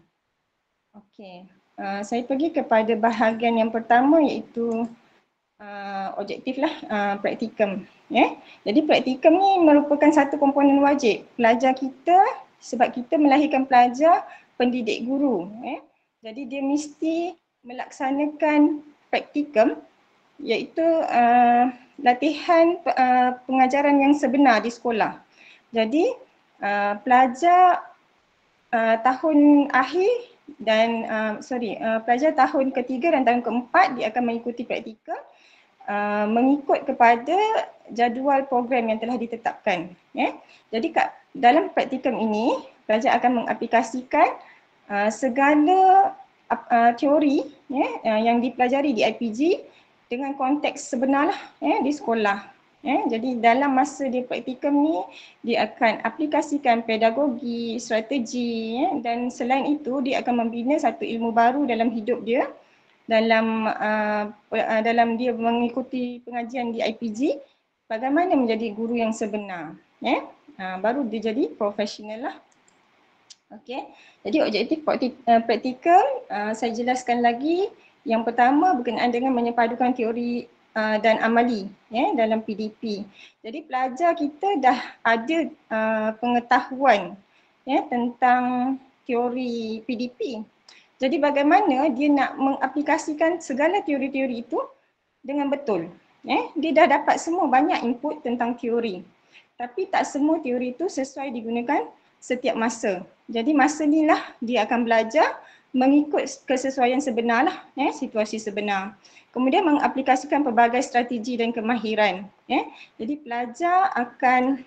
Speaker 2: Okey, uh, saya pergi kepada bahagian yang pertama, iaitu uh, objektif lah, uh, praktikum. Yeah. Jadi praktikum ni merupakan satu komponen wajib pelajar kita, sebab kita melahirkan pelajar pendidik guru. Eh. Jadi dia mesti melaksanakan praktikum, iaitu uh, latihan uh, pengajaran yang sebenar di sekolah. Jadi uh, pelajar uh, tahun akhir dan uh, sorry uh, pelajar tahun ketiga dan tahun keempat dia akan mengikuti praktikum uh, mengikut kepada jadual program yang telah ditetapkan. Ya. Jadi kat dalam praktikum ini pelajar akan mengaplikasikan uh, segala uh, teori, ya, uh, yang dipelajari di I P G dengan konteks sebenar lah, ya, di sekolah. Ya, jadi dalam masa dia praktikum ni dia akan aplikasikan pedagogi, strategi, ya, dan selain itu dia akan membina satu ilmu baru dalam hidup dia, dalam uh, uh, dalam dia mengikuti pengajian di I P G, bagaimana menjadi guru yang sebenar, ya. Uh, baru dia jadi profesional lah. Okey. Jadi objektif praktikum uh, saya jelaskan lagi. Yang pertama berkenaan dengan menyepadukan teori Uh, dan amali, ya, dalam P D P. Jadi pelajar kita dah ada uh, pengetahuan, ya, tentang teori P D P. Jadi bagaimana dia nak mengaplikasikan segala teori-teori itu dengan betul. Ya. Dia dah dapat semua banyak input tentang teori. Tapi tak semua teori itu sesuai digunakan setiap masa. Jadi masa ni lah dia akan belajar mengikut kesesuaian sebenar lah, ya, situasi sebenar. Kemudian mengaplikasikan pelbagai strategi dan kemahiran. Ya. Jadi pelajar akan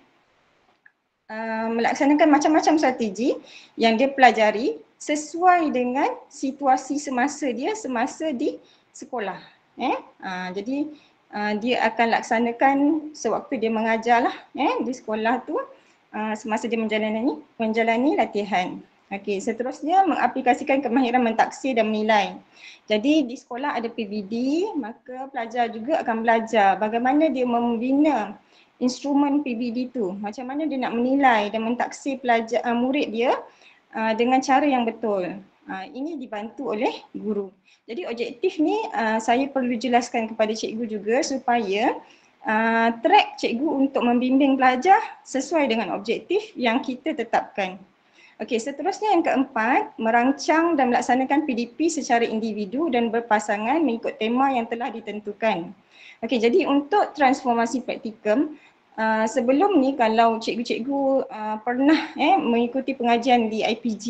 Speaker 2: uh, melaksanakan macam-macam strategi yang dia pelajari sesuai dengan situasi semasa dia semasa di sekolah. Ya. Uh, jadi uh, dia akan laksanakan sewaktu dia mengajar lah, ya, di sekolah tu uh, semasa dia menjalani, menjalani latihan. Okey, seterusnya mengaplikasikan kemahiran mentaksir dan menilai. Jadi di sekolah ada P V D, maka pelajar juga akan belajar bagaimana dia membina instrumen P V D tu, macam mana dia nak menilai dan mentaksir pelajar uh, murid dia uh, dengan cara yang betul. Uh, ini dibantu oleh guru. Jadi objektif ni uh, saya perlu jelaskan kepada cikgu juga supaya uh, track cikgu untuk membimbing pelajar sesuai dengan objektif yang kita tetapkan. Okey, seterusnya yang keempat, merancang dan melaksanakan P D P secara individu dan berpasangan mengikut tema yang telah ditentukan. Okey, jadi untuk transformasi praktikum, uh, sebelum ni kalau cikgu-cikgu uh, pernah eh, mengikuti pengajian di I P G,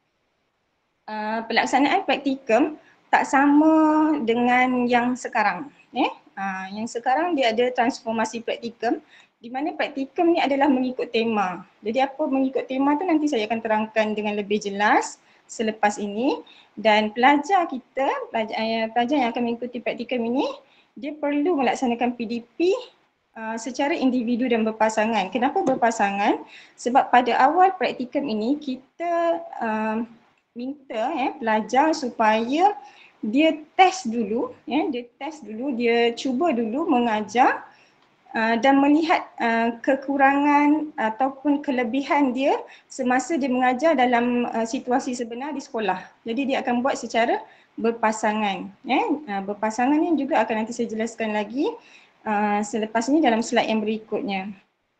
Speaker 2: uh, pelaksanaan praktikum tak sama dengan yang sekarang. Eh? Uh, yang sekarang dia ada transformasi praktikum, di mana praktikum ni adalah mengikut tema. Jadi apa mengikut tema tu nanti saya akan terangkan dengan lebih jelas selepas ini. Dan pelajar kita, pelajar, uh, pelajar yang akan mengikuti praktikum ini, dia perlu melaksanakan P D P uh, secara individu dan berpasangan. Kenapa berpasangan? Sebab pada awal praktikum ini kita uh, minta eh, pelajar supaya dia test dulu, ya, dia test dulu, dia cuba dulu mengajar Uh, dan melihat uh, kekurangan ataupun kelebihan dia semasa dia mengajar dalam uh, situasi sebenar di sekolah. Jadi dia akan buat secara berpasangan. Eh? Uh, berpasangan ni juga akan nanti saya jelaskan lagi uh, selepas ini dalam slide yang berikutnya.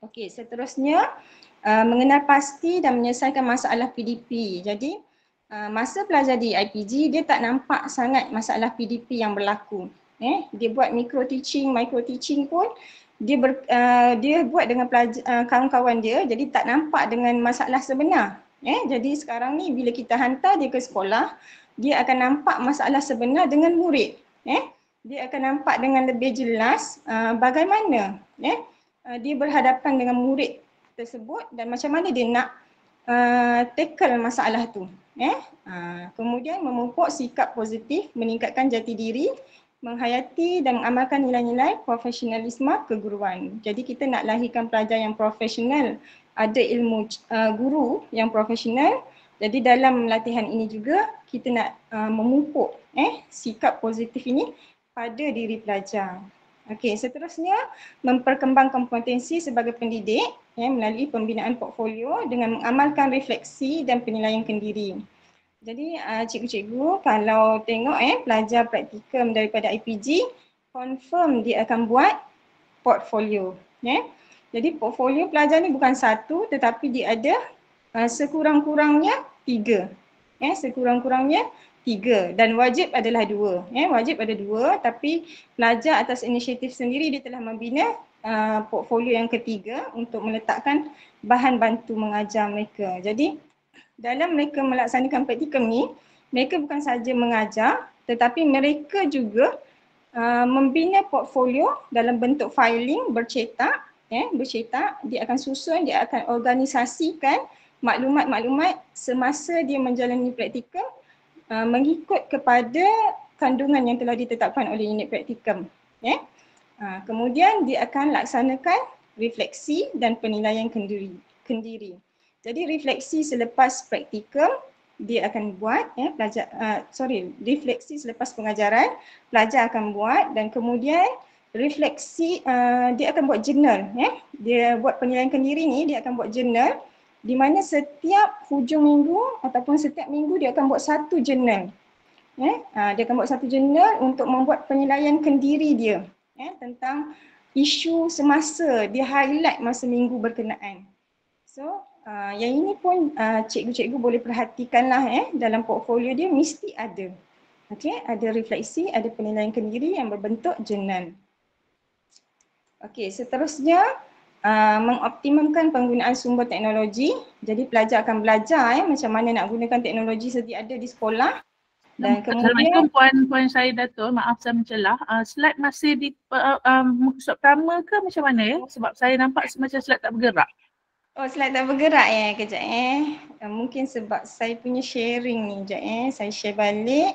Speaker 2: Okey, seterusnya uh, mengenal pasti dan menyelesaikan masalah P D P. Jadi uh, masa pelajar di I P G dia tak nampak sangat masalah P D P yang berlaku. Eh, dia buat micro teaching, micro teaching pun dia ber, uh, dia buat dengan pelajar, uh, kawan-kawan dia, jadi tak nampak dengan masalah sebenar. Eh, jadi sekarang ni bila kita hantar dia ke sekolah, dia akan nampak masalah sebenar dengan murid. Eh, dia akan nampak dengan lebih jelas uh, bagaimana eh, uh, dia berhadapan dengan murid tersebut dan macam mana dia nak uh, tackle masalah tu. Eh? Uh, kemudian memupuk sikap positif, meningkatkan jati diri, menghayati dan mengamalkan nilai-nilai profesionalisme keguruan. Jadi kita nak lahirkan pelajar yang profesional, ada ilmu uh, guru yang profesional. Jadi dalam latihan ini juga kita nak uh, memupuk eh, sikap positif ini pada diri pelajar. Okey, seterusnya memperkembangkan kompetensi sebagai pendidik ya, melalui pembinaan portfolio dengan mengamalkan refleksi dan penilaian kendiri. Jadi uh, cikgu-cikgu kalau tengok eh pelajar praktikum daripada I P G, confirm dia akan buat portfolio. Ya. Jadi portfolio pelajar ni bukan satu tetapi dia ada uh, sekurang-kurangnya tiga. Ya, sekurang-kurangnya tiga dan wajib adalah dua. Ya, wajib ada dua tapi pelajar atas inisiatif sendiri dia telah membina uh, portfolio yang ketiga untuk meletakkan bahan bantu mengajar mereka. Jadi dalam mereka melaksanakan praktikum ni, mereka bukan sahaja mengajar tetapi mereka juga uh, membina portfolio dalam bentuk filing bercetak, ya, bercetak, dia akan susun, dia akan organisasikan maklumat-maklumat semasa dia menjalani praktikum uh, mengikut kepada kandungan yang telah ditetapkan oleh unit praktikum. Ya. Uh, kemudian dia akan laksanakan refleksi dan penilaian kendiri. kendiri. Jadi refleksi selepas praktikum dia akan buat, ya, pelajar, uh, sorry, refleksi selepas pengajaran pelajar akan buat dan kemudian refleksi uh, dia akan buat jurnal, ya. Dia buat penilaian kendiri ni dia akan buat jurnal di mana setiap hujung minggu ataupun setiap minggu dia akan buat satu jurnal. Ya, uh, dia akan buat satu jurnal untuk membuat penilaian kendiri dia, ya, tentang isu semasa, dia highlight masa minggu berkenaan. So, uh, yang ini pun uh, cikgu-cikgu boleh perhatikanlah eh dalam portfolio dia mesti ada. Okey, ada refleksi, ada penilaian kendiri yang berbentuk jurnal. Okey, seterusnya uh, mengoptimumkan penggunaan sumber teknologi. Jadi pelajar akan belajar eh macam mana nak gunakan teknologi sedia ada di sekolah. Dan
Speaker 3: Assalamualaikum
Speaker 2: kemudian
Speaker 3: Puan Puan Syahid Dato', maaf saya mencelah. Uh, slide masih di uh, um, muka surat pertama ke macam mana ya? Sebab saya nampak semacam slide tak bergerak.
Speaker 2: Oh, slide tak bergerak ya, kejap eh. Uh, mungkin sebab saya punya sharing ni, kejap eh. Saya share balik.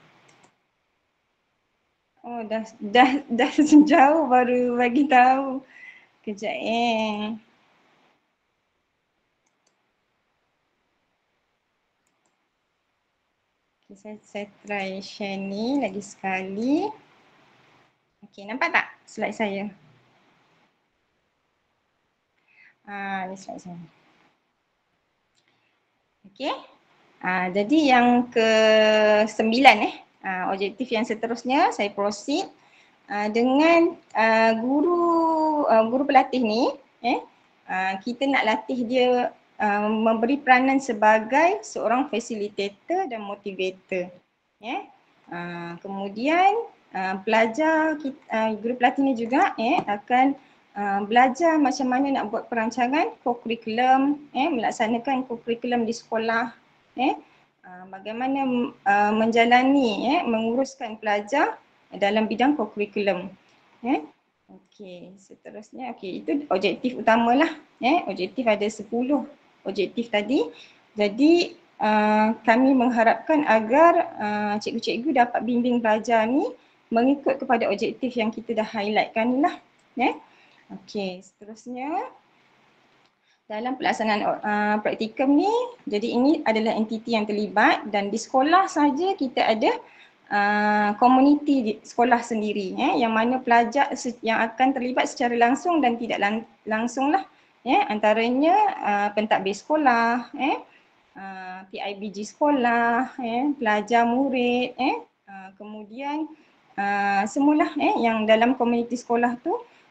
Speaker 2: Oh, dah dah dah sejauh baru bagi tahu. Kejap eh. Okay, saya, saya try share ni lagi sekali. Okey, nampak tak slide saya? Ah, ni slide saya. Okey. Ah, jadi yang ke sembilan eh, ah, objektif yang seterusnya saya proceed ah, dengan ah, guru ah, guru pelatih ni eh ah, kita nak latih dia ah, memberi peranan sebagai seorang facilitator dan motivator. Ya. Ah, kemudian ah, pelajar kita, ah, guru pelatih ni juga eh akan Uh, belajar macam mana nak buat perancangan co-curriculum, eh, melaksanakan co-curriculum di sekolah, eh, uh, bagaimana uh, menjalani, eh, menguruskan pelajar dalam bidang co-curriculum. Eh. Okey, seterusnya, okey, itu objektif utamalah. Eh. Objektif ada sepuluh objektif tadi. Jadi uh, kami mengharapkan agar uh, cikgu-cikgu dapat bimbing pelajar ni mengikut kepada objektif yang kita dah highlightkan lah. Eh. Okey, seterusnya dalam pelaksanaan uh, praktikum ni, jadi ini adalah entiti yang terlibat dan di sekolah saja kita ada uh, komuniti di sekolah sendiri eh, yang mana pelajar yang akan terlibat secara langsung dan tidak lang langsung lah. Eh, antaranya uh, pentadbir sekolah, eh, uh, P I B G sekolah, eh, pelajar murid, eh, uh, kemudian uh, semualah eh, yang dalam komuniti sekolah tu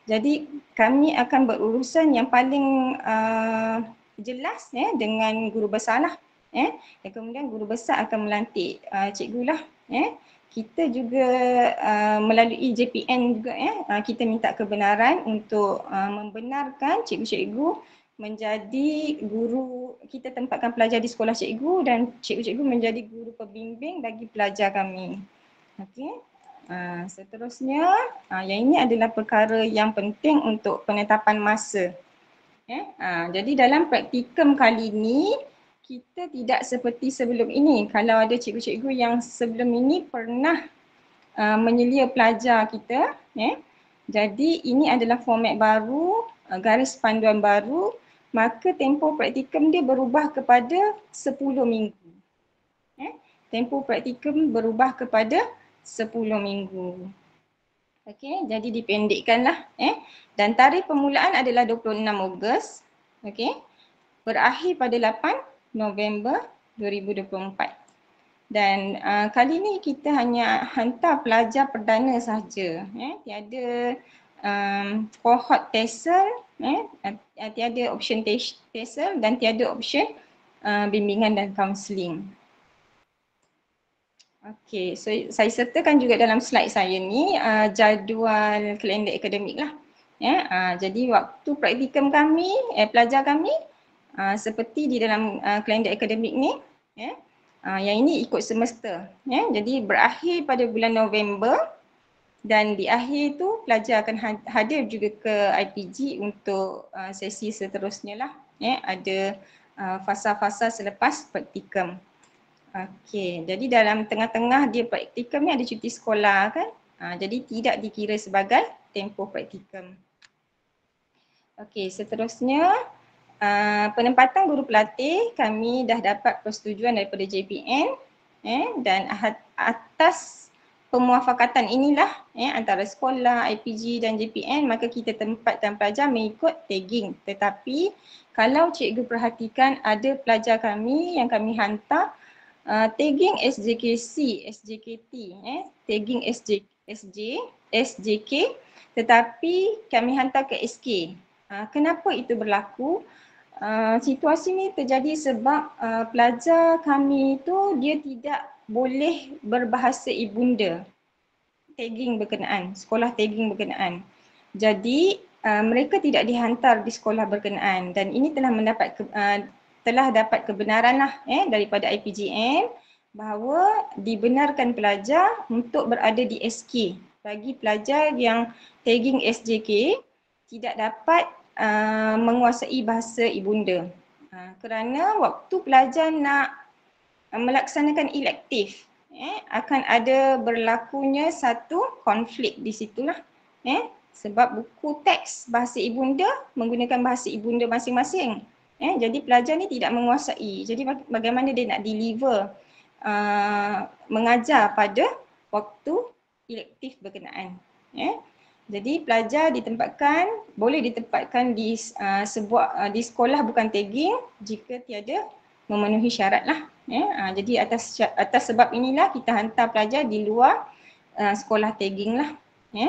Speaker 2: Jadi kami akan berurusan yang paling uh, jelas ya dengan guru besar lah. Eh. Dan kemudian guru besar akan melantik uh, cikgu lah. Eh. Kita juga uh, melalui J P N juga ya, uh, kita minta kebenaran untuk uh, membenarkan cikgu-cikgu menjadi guru, kita tempatkan pelajar di sekolah cikgu dan cikgu-cikgu menjadi guru pembimbing bagi pelajar kami. Okey. Uh, seterusnya, uh, yang ini adalah perkara yang penting untuk penetapan masa. Eh? Uh, jadi dalam praktikum kali ini, kita tidak seperti sebelum ini. Kalau ada cikgu-cikgu yang sebelum ini pernah uh, menyelia pelajar kita, eh? Jadi ini adalah format baru, uh, garis panduan baru, maka tempoh praktikum dia berubah kepada sepuluh minggu. Eh? Tempoh praktikum berubah kepada sepuluh minggu. Okey, jadi dipendekkanlah. Eh? Dan tarikh permulaan adalah dua puluh enam Ogos. Okey, berakhir pada lapan November dua ribu dua puluh empat. Dan uh, kali ini kita hanya hantar pelajar perdana sahaja. Eh? Tiada um, cohort TESOL, eh? tiada option TESOL dan tiada option uh, bimbingan dan kaunseling. Okey, so saya sertakan juga dalam slide saya ni uh, jadual kalender akademik lah. Ya, uh, jadi waktu praktikum kami, eh, pelajar kami uh, seperti di dalam uh, kalender akademik ni, ya. Uh, yang ini ikut semester, ya. Jadi berakhir pada bulan November dan di akhir tu pelajar akan hadir juga ke I P G untuk uh, sesi seterusnya lah, ya. Ada uh, fasa-fasa selepas praktikum. Okey, jadi dalam tengah-tengah dia praktikum ni ada cuti sekolah kan, uh, jadi tidak dikira sebagai tempoh praktikum. Okey, seterusnya uh, penempatan guru pelatih kami dah dapat persetujuan daripada J P N, eh, dan atas pemuafakatan inilah eh, antara sekolah, I P G dan J P N, maka kita tempatkan pelajar mengikut tagging. Tetapi kalau cikgu perhatikan ada pelajar kami yang kami hantar uh, tagging S J K C, S J K T, eh, tagging S J, S J, S J K, tetapi kami hantar ke S K. Uh, kenapa itu berlaku? Uh, situasi ni terjadi sebab uh, pelajar kami itu dia tidak boleh berbahasa ibunda, tagging berkenaan, sekolah tagging berkenaan. Jadi uh, mereka tidak dihantar di sekolah berkenaan dan ini telah mendapat ke, uh, telah dapat kebenaran lah eh, daripada I P J N bahawa dibenarkan pelajar untuk berada di S K bagi pelajar yang tagging S J K tidak dapat uh, menguasai bahasa ibunda. Uh, kerana waktu pelajar nak uh, melaksanakan elektif, eh, akan ada berlakunya satu konflik di situlah. Eh, sebab buku teks bahasa ibunda menggunakan bahasa ibunda masing-masing. Eh, jadi pelajar ni tidak menguasai. Jadi bagaimana dia nak deliver uh, mengajar pada waktu elektif berkenaan. Eh. Jadi pelajar ditempatkan, boleh ditempatkan di uh, sebuah uh, di sekolah bukan tagging jika tiada memenuhi syarat lah. Eh. Uh, jadi atas atas sebab inilah kita hantar pelajar di luar uh, sekolah tagging lah. Eh.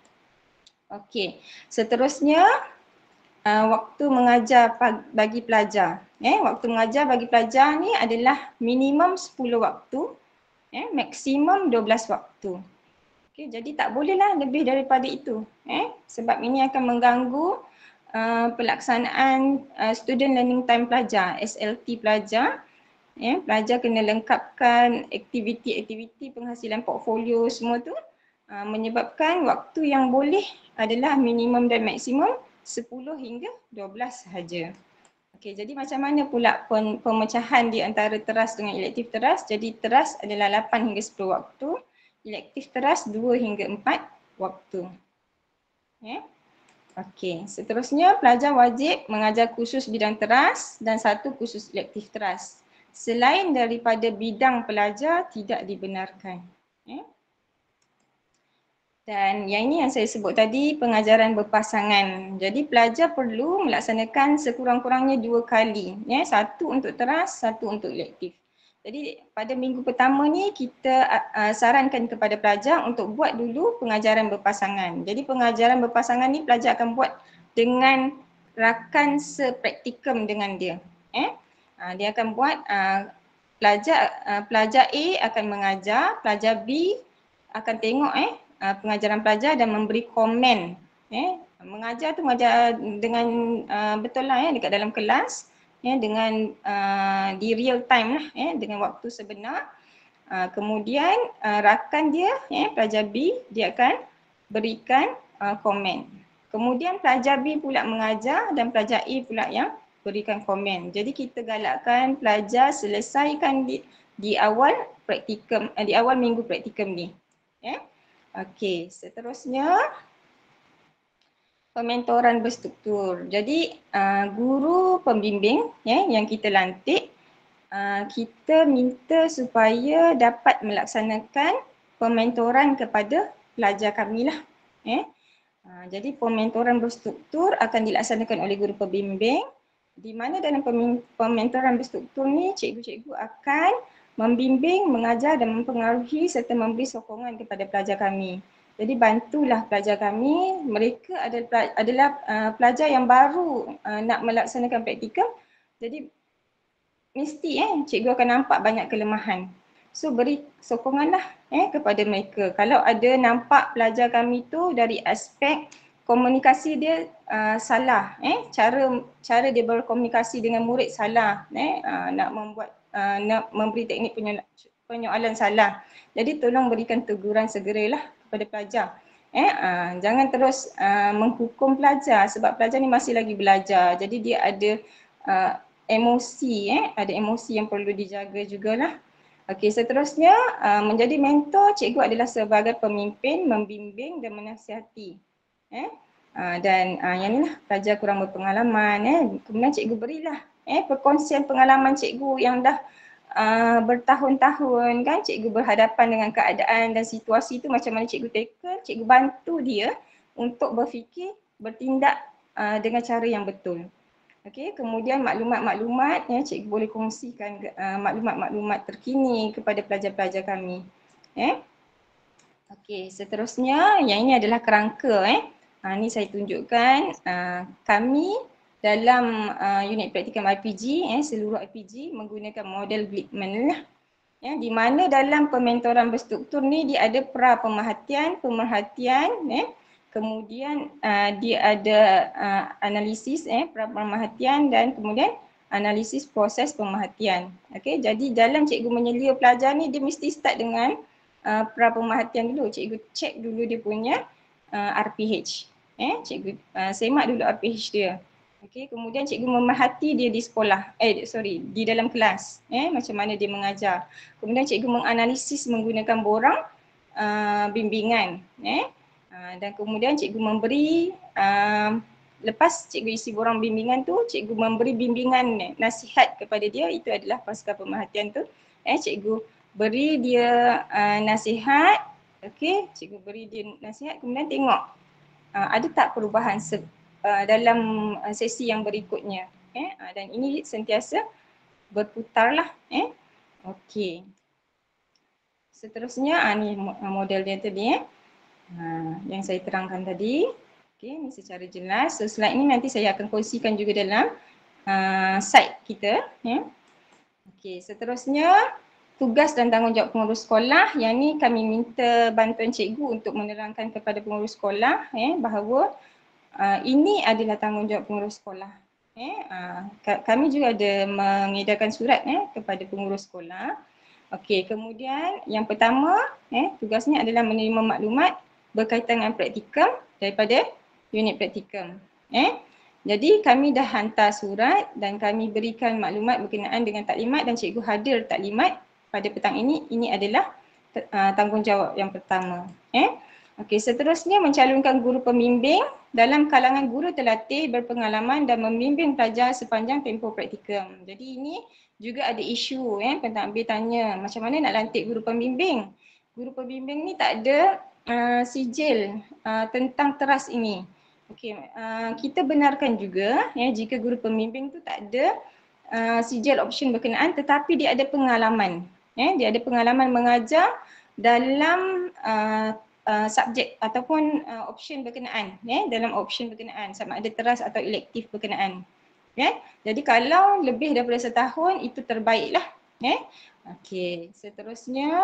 Speaker 2: Okey, seterusnya uh, waktu mengajar bagi pelajar. Eh, waktu mengajar bagi pelajar ni adalah minimum sepuluh waktu, eh, maksimum dua belas waktu. Okay, jadi tak bolehlah lebih daripada itu, eh, sebab ini akan mengganggu uh, pelaksanaan uh, student learning time pelajar, S L T pelajar. Eh, pelajar kena lengkapkan aktiviti-aktiviti penghasilan portfolio semua tu, uh, menyebabkan waktu yang boleh adalah minimum dan maksimum sepuluh hingga dua belas sahaja. Okey, jadi macam mana pula pemecahan di antara teras dengan elektif teras? Jadi teras adalah lapan hingga sepuluh waktu. Elektif teras dua hingga empat waktu. Okay. Okey, seterusnya pelajar wajib mengajar kursus bidang teras dan satu kursus elektif teras. Selain daripada bidang pelajar tidak dibenarkan. Okay. Dan yang ini yang saya sebut tadi, pengajaran berpasangan. Jadi pelajar perlu melaksanakan sekurang-kurangnya dua kali. Ya, satu untuk teras, satu untuk elektif. Jadi pada minggu pertama ni kita uh, sarankan kepada pelajar untuk buat dulu pengajaran berpasangan. Jadi pengajaran berpasangan ni pelajar akan buat dengan rakan sepraktikum dengan dia. Eh? Uh, dia akan buat uh, pelajar uh, pelajar A akan mengajar, pelajar B akan tengok eh uh, pengajaran pelajar dan memberi komen. Eh? Mengajar tu mengajar dengan uh, betul lah eh dekat dalam kelas. Ya, dengan uh, di real time lah, ya, dengan waktu sebenar. Uh, kemudian uh, rakan dia, ya, pelajar B, dia akan berikan uh, komen. Kemudian pelajar B pula mengajar dan pelajar A pula yang berikan komen. Jadi kita galakkan pelajar selesaikan di, di awal praktikum, uh, di awal minggu praktikum ni. Ya. Okey, seterusnya pementoran berstruktur. Jadi uh, guru pembimbing ya, yang kita lantik, uh, kita minta supaya dapat melaksanakan pementoran kepada pelajar kami lah. Eh. Uh, jadi pementoran berstruktur akan dilaksanakan oleh guru pembimbing, di mana dalam pementoran berstruktur ni cikgu-cikgu akan membimbing, mengajar dan mempengaruhi serta memberi sokongan kepada pelajar kami. Jadi bantulah pelajar kami, mereka adalah, adalah uh, pelajar yang baru uh, nak melaksanakan praktikum. Jadi mesti eh cikgu akan nampak banyak kelemahan. So beri sokonganlah eh kepada mereka. Kalau ada nampak pelajar kami tu dari aspek komunikasi dia uh, salah, eh cara cara dia berkomunikasi dengan murid salah, eh uh, nak membuat uh, nak memberi teknik penyoalan salah. Jadi tolong berikan teguran segeralah kepada pelajar. Eh, uh, jangan terus uh, menghukum pelajar sebab pelajar ni masih lagi belajar. Jadi dia ada uh, emosi, eh, ada emosi yang perlu dijaga jugalah. Okey, seterusnya uh, menjadi mentor, cikgu adalah sebagai pemimpin, membimbing dan menasihati. Eh, uh, dan uh, yang inilah pelajar kurang berpengalaman. Eh, kemudian cikgu berilah eh perkongsian pengalaman cikgu yang dah Uh, bertahun-tahun kan cikgu berhadapan dengan keadaan dan situasi itu, macam mana cikgu tackle, cikgu bantu dia untuk berfikir, bertindak uh, dengan cara yang betul. Okey, kemudian maklumat-maklumat ya, cikgu boleh kongsikan uh, maklumat-maklumat terkini kepada pelajar-pelajar kami. Eh? Okey, seterusnya yang ini adalah kerangka eh. Ha, ini saya tunjukkan uh, kami dalam uh, unit praktikum I P G, eh, seluruh I P G menggunakan model Glickman lah. Ya, di mana dalam pementoran berstruktur ni dia ada pra pemerhatian, pemerhatian, eh, kemudian uh, dia ada uh, analisis, eh, pra pemerhatian dan kemudian analisis proses pemerhatian. Okay, jadi dalam cikgu menyelia pelajar ni dia mesti start dengan uh, pra pemerhatian dulu. Cikgu check dulu dia punya uh, R P H. Eh, cikgu uh, semak dulu R P H dia. Okey, kemudian cikgu memerhati dia di sekolah, eh sorry, di dalam kelas, eh macam mana dia mengajar. Kemudian cikgu menganalisis menggunakan borang uh, bimbingan, eh uh, dan kemudian cikgu memberi uh, lepas cikgu isi borang bimbingan tu, cikgu memberi bimbingan nasihat kepada dia, itu adalah pasca pemerhatian tu. Eh cikgu beri dia uh, nasihat, okey, cikgu beri dia nasihat, kemudian tengok uh, ada tak perubahan se- Uh, dalam uh, sesi yang berikutnya, eh uh, dan ini sentiasa berputarlah, eh okey. Seterusnya uh, ni model dia tadi, eh uh, yang saya terangkan tadi. Okey, ni secara jelas. So slide ni nanti saya akan kongsikan juga dalam uh, site kita, ya. Okey, seterusnya tugas dan tanggungjawab pengurus sekolah. Yang ni kami minta bantuan cikgu untuk menerangkan kepada pengurus sekolah, eh bahawa Uh, ini adalah tanggungjawab pengurus sekolah. Eh, uh, kami juga ada mengedarkan surat eh, kepada pengurus sekolah. Okey, kemudian yang pertama eh, tugasnya adalah menerima maklumat berkaitan dengan praktikum daripada unit praktikum. Eh, jadi kami dah hantar surat dan kami berikan maklumat berkenaan dengan taklimat dan cikgu hadir taklimat pada petang ini. Ini adalah uh, tanggungjawab yang pertama. Eh. Okey, seterusnya mencalonkan guru pembimbing dalam kalangan guru terlatih berpengalaman dan membimbing pelajar sepanjang tempoh praktikum. Jadi ini juga ada isu, eh, pentadbir tanya macam mana nak lantik guru pembimbing. Guru pembimbing ni tak ada uh, sijil uh, tentang teras ini. Okey, uh, kita benarkan juga ya, jika guru pembimbing tu tak ada uh, sijil option berkenaan tetapi dia ada pengalaman. Eh, dia ada pengalaman mengajar dalam uh, uh, subjek ataupun uh, option berkenaan, eh, dalam option berkenaan sama ada teras atau elektif berkenaan. Eh, jadi kalau lebih daripada setahun itu terbaiklah. Eh. Okey, seterusnya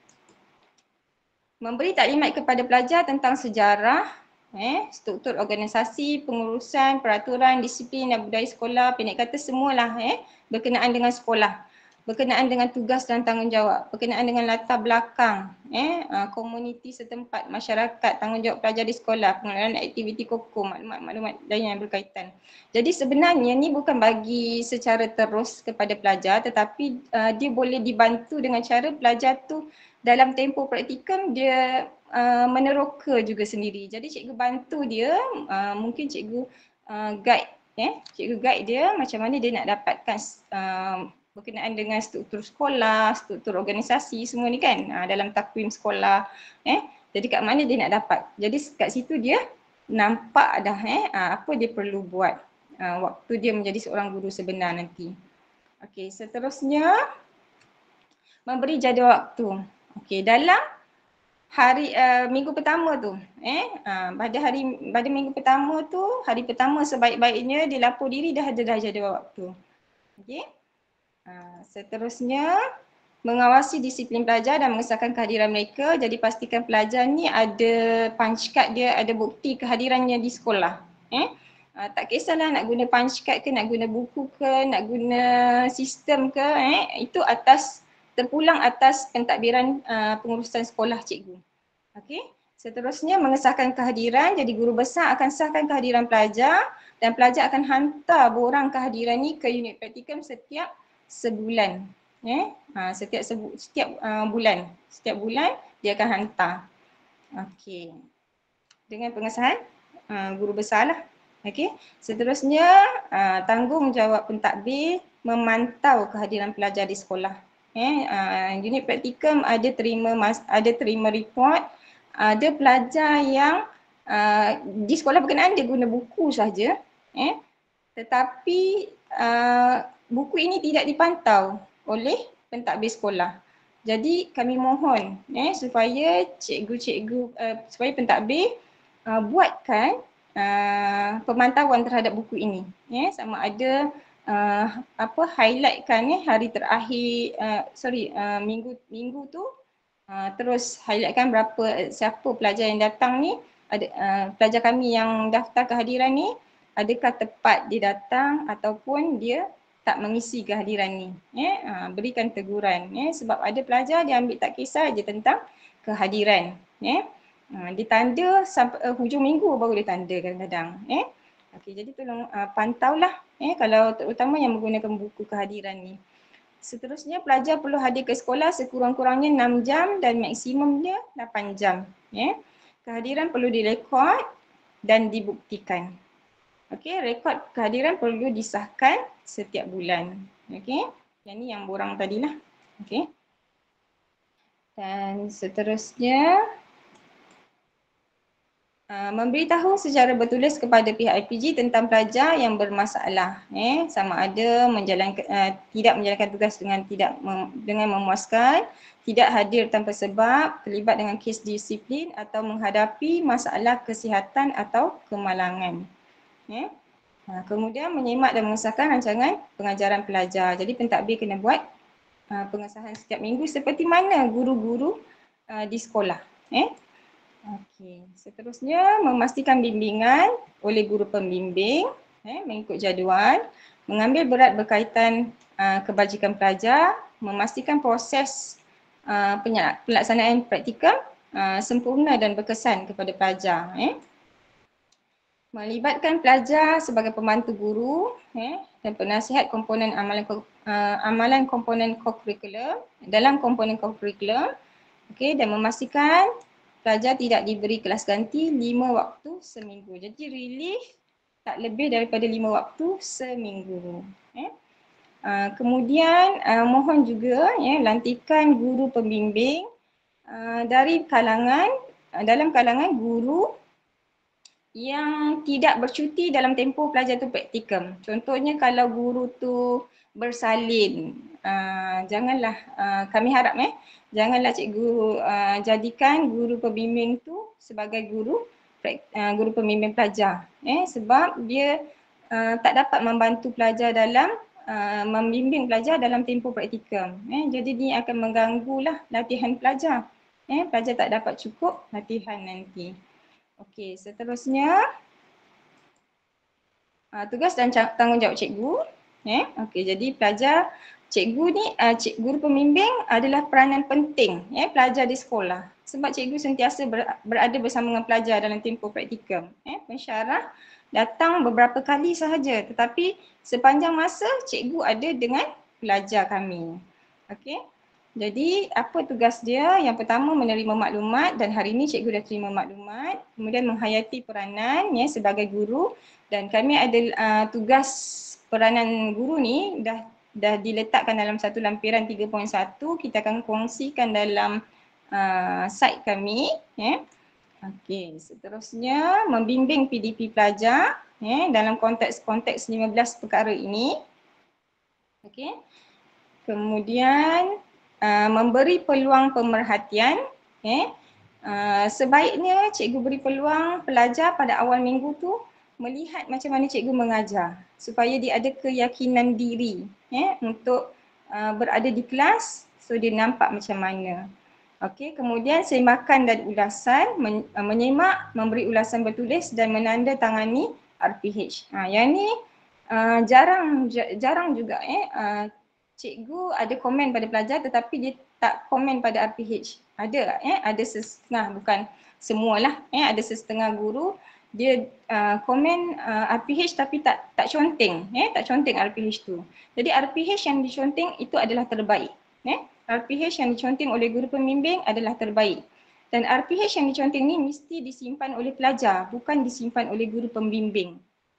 Speaker 2: memberi taklimat kepada pelajar tentang sejarah, eh, struktur organisasi, pengurusan, peraturan, disiplin dan budaya sekolah, pendek kata semualah eh, berkenaan dengan sekolah, berkenaan dengan tugas dan tanggungjawab, berkenaan dengan latar belakang, eh, komuniti setempat, masyarakat, tanggungjawab pelajar di sekolah, pengenalan aktiviti koko, maklumat-maklumat lain yang berkaitan. Jadi sebenarnya ni bukan bagi secara terus kepada pelajar tetapi uh, dia boleh dibantu dengan cara pelajar tu dalam tempoh praktikum dia uh, meneroka juga sendiri. Jadi cikgu bantu dia, uh, mungkin cikgu uh, guide, eh, cikgu guide dia macam mana dia nak dapatkan uh, berkenaan dengan struktur sekolah, struktur organisasi semua ni kan, uh, dalam takwim sekolah. Eh. Jadi kat mana dia nak dapat. Jadi kat situ dia nampak dah eh, uh, apa dia perlu buat uh, waktu dia menjadi seorang guru sebenar nanti. Okey, seterusnya memberi jadual waktu. Okey, dalam hari uh, minggu pertama tu, eh uh, pada hari pada minggu pertama tu, hari pertama sebaik-baiknya dilapor diri dah ada dah jadual waktu. Okey. Uh, seterusnya mengawasi disiplin pelajar dan mengesahkan kehadiran mereka. Jadi pastikan pelajar ni ada punch card dia, ada bukti kehadirannya di sekolah. Eh uh, tak kisahlah nak guna punch card ke, nak guna buku ke, nak guna sistem ke, eh itu atas terpulang atas pentadbiran uh, pengurusan sekolah cikgu. Okey. Seterusnya mengesahkan kehadiran, jadi guru besar akan sahkan kehadiran pelajar dan pelajar akan hantar borang kehadiran ni ke unit praktikum setiap sebulan. Eh, ha, setiap sebu, setiap uh, bulan, setiap bulan dia akan hantar. Okey. Dengan pengesahan uh, guru besar lah. Okey. Seterusnya uh, tanggungjawab pentadbir memantau kehadiran pelajar di sekolah. Eh, uh, unit praktikum ada terima mas, ada terima report, ada pelajar yang uh, di sekolah berkenaan dia guna buku saja, eh, tetapi uh, buku ini tidak dipantau oleh pentadbir sekolah. Jadi kami mohon eh, supaya cikgu-cikgu, uh, supaya pentadbir uh, buatkan uh, pemantauan terhadap buku ini, eh, sama ada Uh, apa highlightkan eh, hari terakhir uh, sorry uh, minggu minggu tu uh, terus highlightkan berapa siapa pelajar yang datang ni, ada uh, pelajar kami yang daftar kehadiran ni adakah tepat dia datang ataupun dia tak mengisi kehadiran ni, eh, uh, berikan teguran, eh, sebab ada pelajar dia ambil tak kisah je tentang kehadiran, eh, uh, ditanda sampai uh, hujung minggu baru dia tanda kadang-kadang, eh. Okey, jadi tolong uh, pantaulah eh kalau terutama yang menggunakan buku kehadiran ni. Seterusnya pelajar perlu hadir ke sekolah sekurang-kurangnya enam jam dan maksimumnya lapan jam. Eh. Kehadiran perlu direkod dan dibuktikan. Okey, rekod kehadiran perlu disahkan setiap bulan. Okey, yang ni yang borang tadilah. Okey. Dan seterusnya Uh, memberitahu secara bertulis kepada pihak I P G tentang pelajar yang bermasalah, eh, sama ada menjalankan, uh, tidak menjalankan tugas dengan tidak mem, dengan memuaskan, tidak hadir tanpa sebab, terlibat dengan kes disiplin atau menghadapi masalah kesihatan atau kemalangan. Eh. Uh, kemudian menyemak dan mengesahkan rancangan pengajaran pelajar. Jadi pentadbir kena buat uh, pengesahan setiap minggu seperti mana guru-guru uh, di sekolah. Eh. Okey, seterusnya memastikan bimbingan oleh guru pembimbing, eh, mengikut jadual, mengambil berat berkaitan uh, kebajikan pelajar, memastikan proses uh, pelaksanaan praktikum uh, sempurna dan berkesan kepada pelajar, eh. Melibatkan pelajar sebagai pembantu guru, eh, dan penasihat komponen amalan uh, amalan komponen co-curriculum dalam komponen co-curriculum, okey, dan memastikan pelajar tidak diberi kelas ganti lima waktu seminggu. Jadi relief tak lebih daripada lima waktu seminggu. Eh. Uh, kemudian uh, mohon juga ya, lantikan guru pembimbing uh, dari kalangan uh, dalam kalangan guru yang tidak bercuti dalam tempoh pelajar tu praktikum. Contohnya kalau guru tu bersalin. Uh, janganlah, uh, kami harap eh, janganlah cikgu uh, jadikan guru pembimbing tu sebagai guru uh, guru pembimbing pelajar. Eh, sebab dia uh, tak dapat membantu pelajar dalam uh, membimbing pelajar dalam tempoh praktikum. Eh, jadi dia akan mengganggulah latihan pelajar. Eh, pelajar tak dapat cukup latihan nanti. Okey, seterusnya uh, tugas dan tanggungjawab cikgu. Eh, okey, jadi pelajar, cikgu ni, uh, cik, guru pembimbing adalah peranan penting eh, pelajar di sekolah. Sebab cikgu sentiasa ber, berada bersama dengan pelajar dalam tempoh praktikum. Eh, pensyarah datang beberapa kali sahaja, tetapi sepanjang masa cikgu ada dengan pelajar kami. Okey. Jadi apa tugas dia? Yang pertama menerima maklumat, dan hari ini cikgu dah terima maklumat. Kemudian menghayati peranan ya, sebagai guru, dan kami ada uh, tugas peranan guru ni dah dah diletakkan dalam satu lampiran tiga titik satu. Kita akan kongsikan dalam uh, site kami. Ya. Okey, seterusnya membimbing P D P pelajar ya, dalam konteks-konteks lima belas perkara ini. Okey. Kemudian uh, memberi peluang pemerhatian. Eh. Uh, sebaiknya cikgu beri peluang pelajar pada awal minggu tu melihat macam mana cikgu mengajar supaya dia ada keyakinan diri eh, untuk uh, berada di kelas, so dia nampak macam mana. Okey, kemudian semakan dan ulasan, men, uh, menyemak, memberi ulasan bertulis dan menandatangani R P H. Ha, yang ni uh, jarang jarang juga eh uh, cikgu ada komen pada pelajar tetapi dia tak komen pada R P H. Ada eh ada setengah, bukan semualah eh ada setengah guru dia uh, komen uh, R P H tapi tak tak conteng eh tak conteng R P H tu. Jadi R P H yang diconteng itu adalah terbaik. Eh R P H yang diconteng oleh guru pembimbing adalah terbaik. Dan R P H yang diconteng ni mesti disimpan oleh pelajar, bukan disimpan oleh guru pembimbing.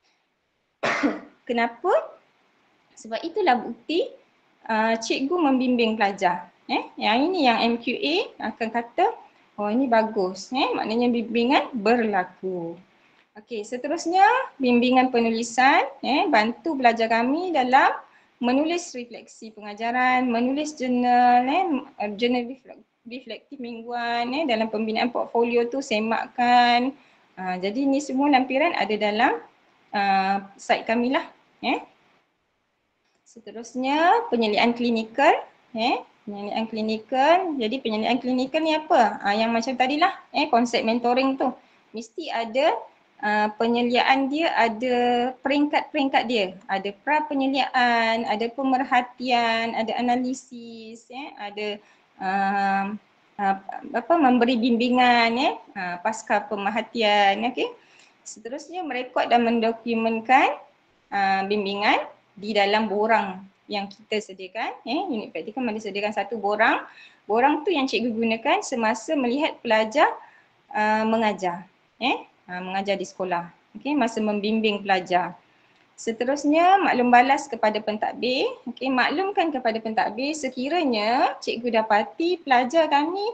Speaker 2: Kenapa? Sebab itulah bukti uh, cikgu membimbing pelajar. Eh, yang ini yang M Q A akan kata, oh ini bagus. Eh, maknanya bimbingan berlaku. Okey, seterusnya bimbingan penulisan. Eh, bantu pelajar kami dalam menulis refleksi pengajaran, menulis jurnal, eh, jurnal reflektif mingguan. Eh, dalam pembinaan portfolio tu semakkan. Uh, jadi ni semua lampiran ada dalam uh, site kami lah. Eh. Seterusnya penyelidikan klinikal. Eh, penyelidikan klinikal. Jadi penyelidikan klinikal ni apa? Ah, yang macam tadilah, eh, konsep mentoring tu. Mesti ada uh, penyelidikan dia, ada peringkat-peringkat dia. Ada pra penyelidikan, ada pemerhatian, ada analisis, eh, ada uh, uh, apa memberi bimbingan, eh, uh, pasca pemerhatian. Okay. Seterusnya merekod dan mendokumentkan uh, bimbingan di dalam borang yang kita sediakan. Eh, unit praktikum ada sediakan satu borang. Borang tu yang cikgu gunakan semasa melihat pelajar uh, mengajar. Eh, uh, mengajar di sekolah. Okay, masa membimbing pelajar. Seterusnya maklum balas kepada pentadbir. Okay, maklumkan kepada pentadbir sekiranya cikgu dapati pelajar kami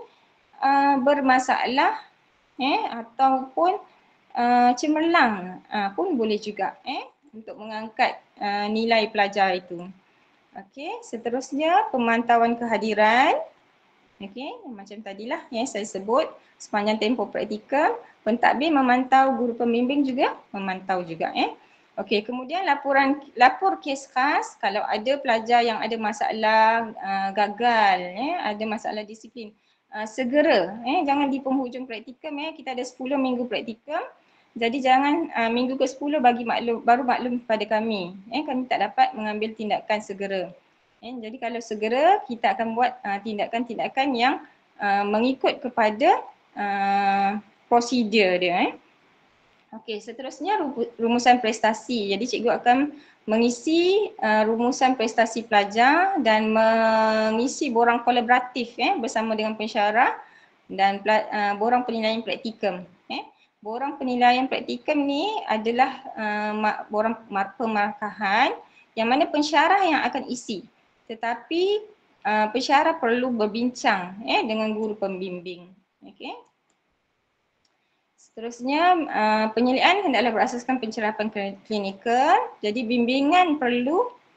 Speaker 2: uh, bermasalah eh, ataupun uh, cemerlang uh, pun boleh juga. Eh, untuk mengangkat uh, nilai pelajar itu. Okey, seterusnya pemantauan kehadiran. Okey, macam tadilah yang saya sebut sepanjang tempoh praktikum, pentadbir memantau, guru pembimbing juga memantau juga eh. Okey, kemudian laporan lapor kes khas kalau ada pelajar yang ada masalah uh, gagal eh, ada masalah disiplin. Uh, segera eh, jangan di penghujung praktikum eh, kita ada sepuluh minggu praktikum. Jadi jangan uh, minggu ke sepuluh bagi maklum, baru maklum kepada kami. Eh, kami tak dapat mengambil tindakan segera. Eh, jadi kalau segera kita akan buat uh, tindakan-tindakan yang uh, mengikut kepada uh, prosedur dia. Eh. Okey, seterusnya rumusan prestasi. Jadi cikgu akan mengisi uh, rumusan prestasi pelajar dan mengisi borang kolaboratif eh, bersama dengan pensyarah dan uh, borang penilaian praktikum. Eh. Borang penilaian praktikum ni adalah uh, borang pemarkahan yang mana pensyarah yang akan isi. Tetapi uh, pensyarah perlu berbincang eh, dengan guru pembimbing. Okay. Seterusnya uh, penyelidikan hendaklah berasaskan pencerahan klinikal. Jadi bimbingan perlu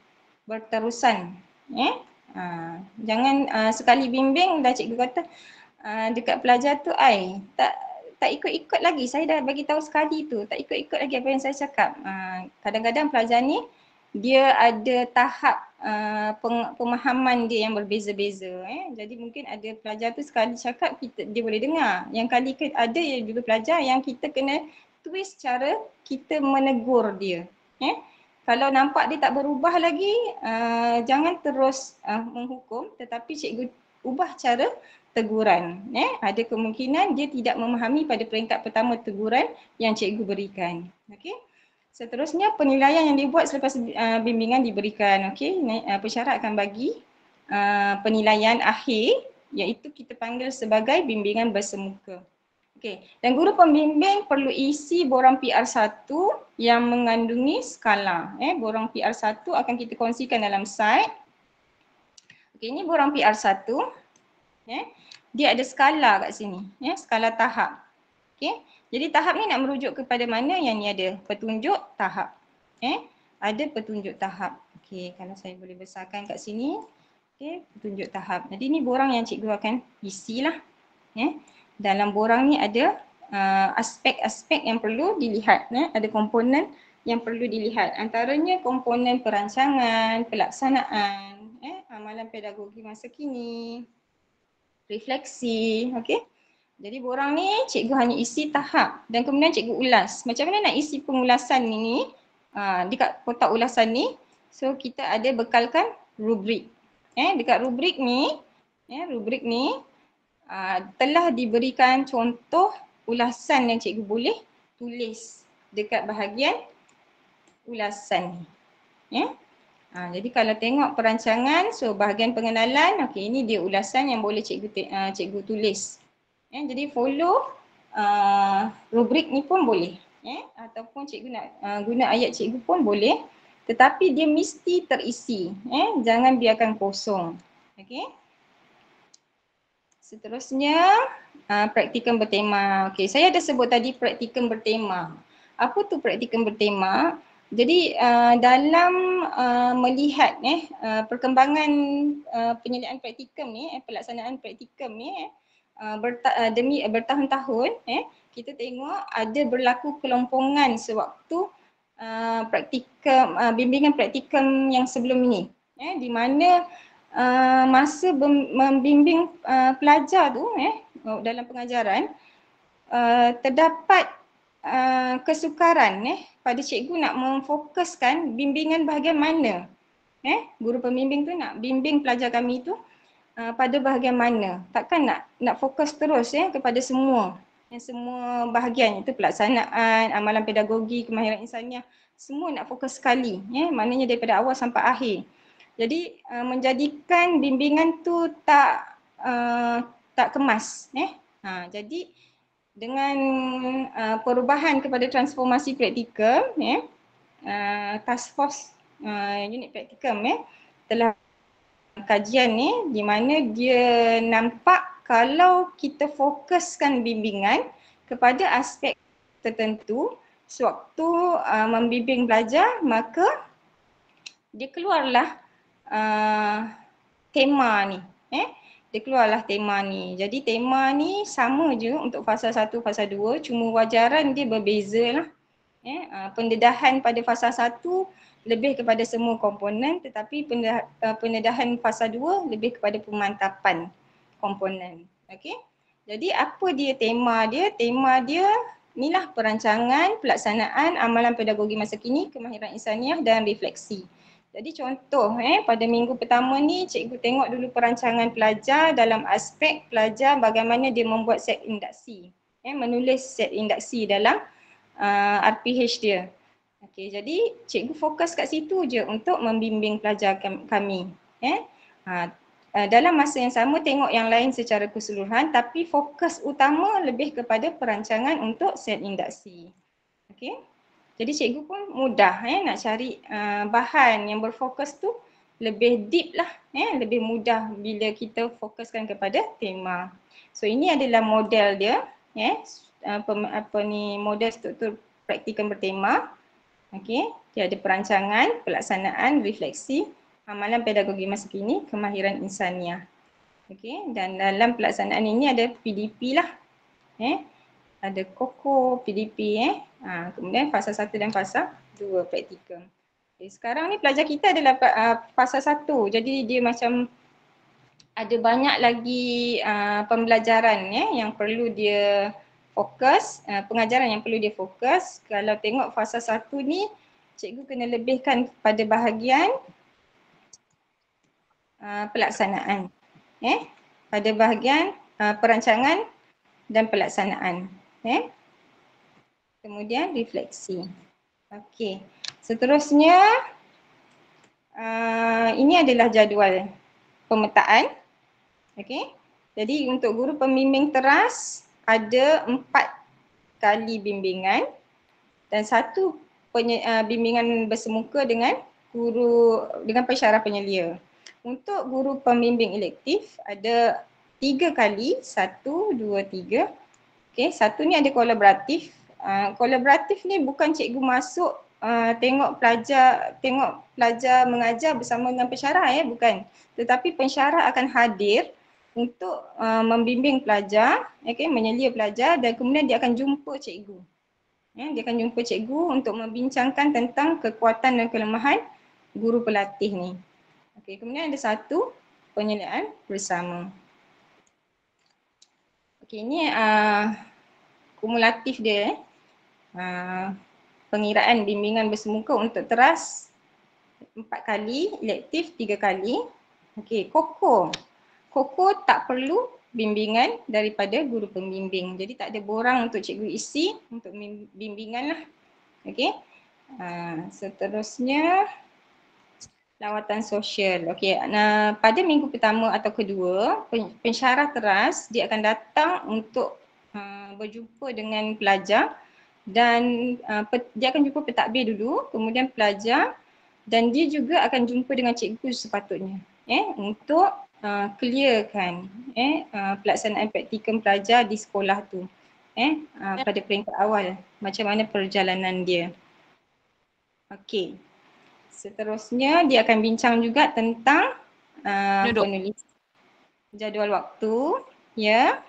Speaker 2: berterusan. Eh? Ha, jangan uh, sekali bimbing dah cikgu kata uh, dekat pelajar tu ai tak tak ikut-ikut lagi. Saya dah bagi tahu sekali tu, tak ikut-ikut lagi apa yang saya cakap. Uh, kadang-kadang pelajar ni dia ada tahap uh, pemahaman dia yang berbeza-beza. Eh? Jadi mungkin ada pelajar tu sekali cakap kita, dia boleh dengar. Yang kali ke, ada juga pelajar yang kita kena twist cara kita menegur dia. Eh? Kalau nampak dia tak berubah lagi, uh, jangan terus uh, menghukum, tetapi cikgu ubah cara teguran. Eh? Ada kemungkinan dia tidak memahami pada peringkat pertama teguran yang cikgu berikan. Okey. Seterusnya penilaian yang dibuat selepas uh, bimbingan diberikan. Okey, uh, pesyarat akan bagi uh, penilaian akhir iaitu kita panggil sebagai bimbingan bersemuka. Okey, dan guru pembimbing perlu isi borang P R satu yang mengandungi skala. Eh, borang P R satu akan kita kongsikan dalam slide. Okey, ini borang P R satu. Eh, dia ada skala kat sini, eh, skala tahap. Okey. Jadi tahap ni nak merujuk kepada mana? Yang ni ada petunjuk tahap. Eh, ada petunjuk tahap. Okey, kalau saya boleh besarkan kat sini. Okey, petunjuk tahap. Jadi ni borang yang cikgu akan isilah. Eh, dalam borang ni ada uh, aspek-aspek yang perlu dilihat. Eh, ada komponen yang perlu dilihat. Antaranya komponen perancangan, pelaksanaan, eh, amalan pedagogi masa kini, refleksi. Okey. Jadi borang ni cikgu hanya isi tahap dan kemudian cikgu ulas. Macam mana nak isi pengulasan ini? Ha, dekat kotak ulasan ni, so kita ada bekalkan rubrik. Eh, dekat rubrik ni, eh, rubrik ni uh, telah diberikan contoh ulasan yang cikgu boleh tulis dekat bahagian ulasan ni. Eh? Ha, jadi kalau tengok perancangan, so bahagian pengenalan, okey, ini dia ulasan yang boleh cikgu, uh, cikgu tulis. Eh, jadi follow uh, rubrik ni pun boleh. Eh, ataupun cikgu nak uh, guna ayat cikgu pun boleh. Tetapi dia mesti terisi. Eh, jangan biarkan kosong. Okey. Seterusnya, uh, praktikum bertema. Okey, saya ada sebut tadi praktikum bertema. Apa tu praktikum bertema? Jadi uh, dalam uh, melihat eh, uh, perkembangan uh, penyediaan praktikum ni, eh, pelaksanaan praktikum ni, eh, Uh, berta- uh, demi uh, bertahun-tahun, eh, kita tengok ada berlaku kelompongan sewaktu uh, praktikum, uh, bimbingan praktikum yang sebelum ini, eh, di mana uh, masa bem- membimbing uh, pelajar tu, eh, dalam pengajaran, uh, terdapat uh, kesukaran, eh, pada cikgu nak memfokuskan bimbingan bahagian mana. Eh, guru pembimbing tu nak bimbing pelajar kami tu Uh, pada bahagian mana. Takkan nak nak fokus terus ya kepada semua. Yang semua bahagian itu pelaksanaan, amalan pedagogi, kemahiran insaniah, semua nak fokus sekali ya, maknanya daripada awal sampai akhir. Jadi uh, menjadikan bimbingan tu tak uh, tak kemas ya. Ha, jadi dengan uh, perubahan kepada transformasi praktikum ya, uh, task force uh, unit praktikum ya telah kajian ni di mana dia nampak kalau kita fokuskan bimbingan kepada aspek tertentu sewaktu uh, membimbing pelajar, maka dia keluarlah uh, tema ni. Eh? Dia keluarlah tema ni. Jadi tema ni sama je untuk fasa satu, fasa dua, cuma wajaran dia berbeza lah. Eh? Uh, pendedahan pada fasa satu lebih kepada semua komponen, tetapi pendedahan fasa dua lebih kepada pemantapan komponen. Okey. Jadi apa dia tema dia? Tema dia inilah perancangan, pelaksanaan, amalan pedagogi masa kini, kemahiran insaniah dan refleksi. Jadi contoh eh pada minggu pertama ni cikgu tengok dulu perancangan pelajar dalam aspek pelajar bagaimana dia membuat set induksi. Eh menulis set induksi dalam uh, R P H dia. Okey, jadi cikgu fokus kat situ je untuk membimbing pelajar kami. Eh? Ha, dalam masa yang sama tengok yang lain secara keseluruhan, tapi fokus utama lebih kepada perancangan untuk set induksi. Okey, jadi cikgu pun mudah eh, nak cari uh, bahan yang berfokus tu lebih deep lah, eh, lebih mudah bila kita fokuskan kepada tema. So ini adalah model dia, eh, apa, apa ni model struktur praktikum bertema. Okey, dia ada perancangan, pelaksanaan, refleksi amalan pedagogi masa kini, kemahiran insaniah. Okey, dan dalam pelaksanaan ini ada P D P lah. Eh, ada Koko, P D P eh. Ha, kemudian fasa satu dan fasa dua praktikum. Okay, sekarang ni pelajar kita adalah uh, fasa satu. Jadi dia macam ada banyak lagi uh, pembelajaran eh, yang perlu dia fokus, uh, pengajaran yang perlu dia fokus. Kalau tengok fasa satu ni, cikgu kena lebihkan pada bahagian uh, pelaksanaan. Eh, pada bahagian uh, perancangan dan pelaksanaan. Eh. Kemudian refleksi. Okey. Seterusnya uh, ini adalah jadual pemetaan. Okey. Jadi untuk guru pembimbing teras ada empat kali bimbingan dan satu penye, uh, bimbingan bersemuka dengan guru dengan pensyarah penyelia. Untuk guru pembimbing elektif ada tiga kali, satu, dua, tiga. Okay, satu ni ada kolaboratif. Uh, kolaboratif ni bukan cikgu masuk uh, tengok pelajar tengok pelajar mengajar bersama dengan pensyarah ya, bukan. Tetapi pensyarah akan hadir untuk uh, membimbing pelajar, okay, menyelia pelajar dan kemudian dia akan jumpa cikgu. Ya, dia akan jumpa cikgu untuk membincangkan tentang kekuatan dan kelemahan guru pelatih ni. Okey, kemudian ada satu penyeliaan bersama. Okey, ini uh, kumulatif dia eh. Uh, pengiraan bimbingan bersemuka untuk teras empat kali, elektif tiga kali. Okey, Koko. Koko tak perlu bimbingan daripada guru pembimbing. Jadi tak ada borang untuk cikgu isi untuk bimbingan lah. Okey. Uh, seterusnya lawatan sosial. Okey, nah, pada minggu pertama atau kedua, pensyarah teras dia akan datang untuk uh, berjumpa dengan pelajar dan uh, pe, dia akan jumpa pentadbir dulu, kemudian pelajar dan dia juga akan jumpa dengan cikgu sepatutnya eh untuk uh, clearkan eh uh, pelaksanaan praktikum pelajar di sekolah tu eh uh, pada peringkat awal macam mana perjalanan dia. Okey. Seterusnya dia akan bincang juga tentang uh, penulis jadual waktu, ya.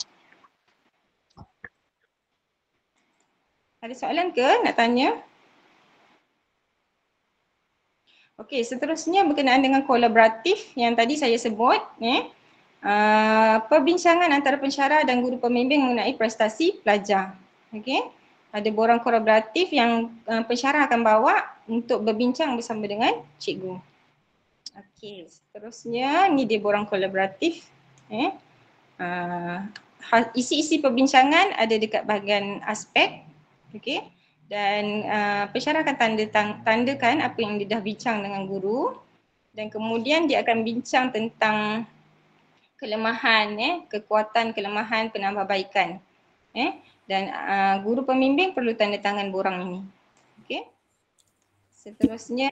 Speaker 2: Ada soalan ke nak tanya? Okey, seterusnya berkenaan dengan kolaboratif yang tadi saya sebut, eh. Uh, perbincangan antara pensyarah dan guru pembimbing mengenai prestasi pelajar. Okey. Ada borang kolaboratif yang uh, pensyarah akan bawa untuk berbincang bersama dengan cikgu. Okey, seterusnya ni dia borang kolaboratif. Eh. Uh, isi-isi perbincangan ada dekat bahagian aspek. Okey. Dan uh, pensyarah akan tanda tandakan apa yang dia dah bincang dengan guru dan kemudian dia akan bincang tentang kelemahan, eh, kekuatan, kelemahan, penambahbaikan. Eh. Dan uh, guru pembimbing perlu tanda tangan borang ini. Okey. Seterusnya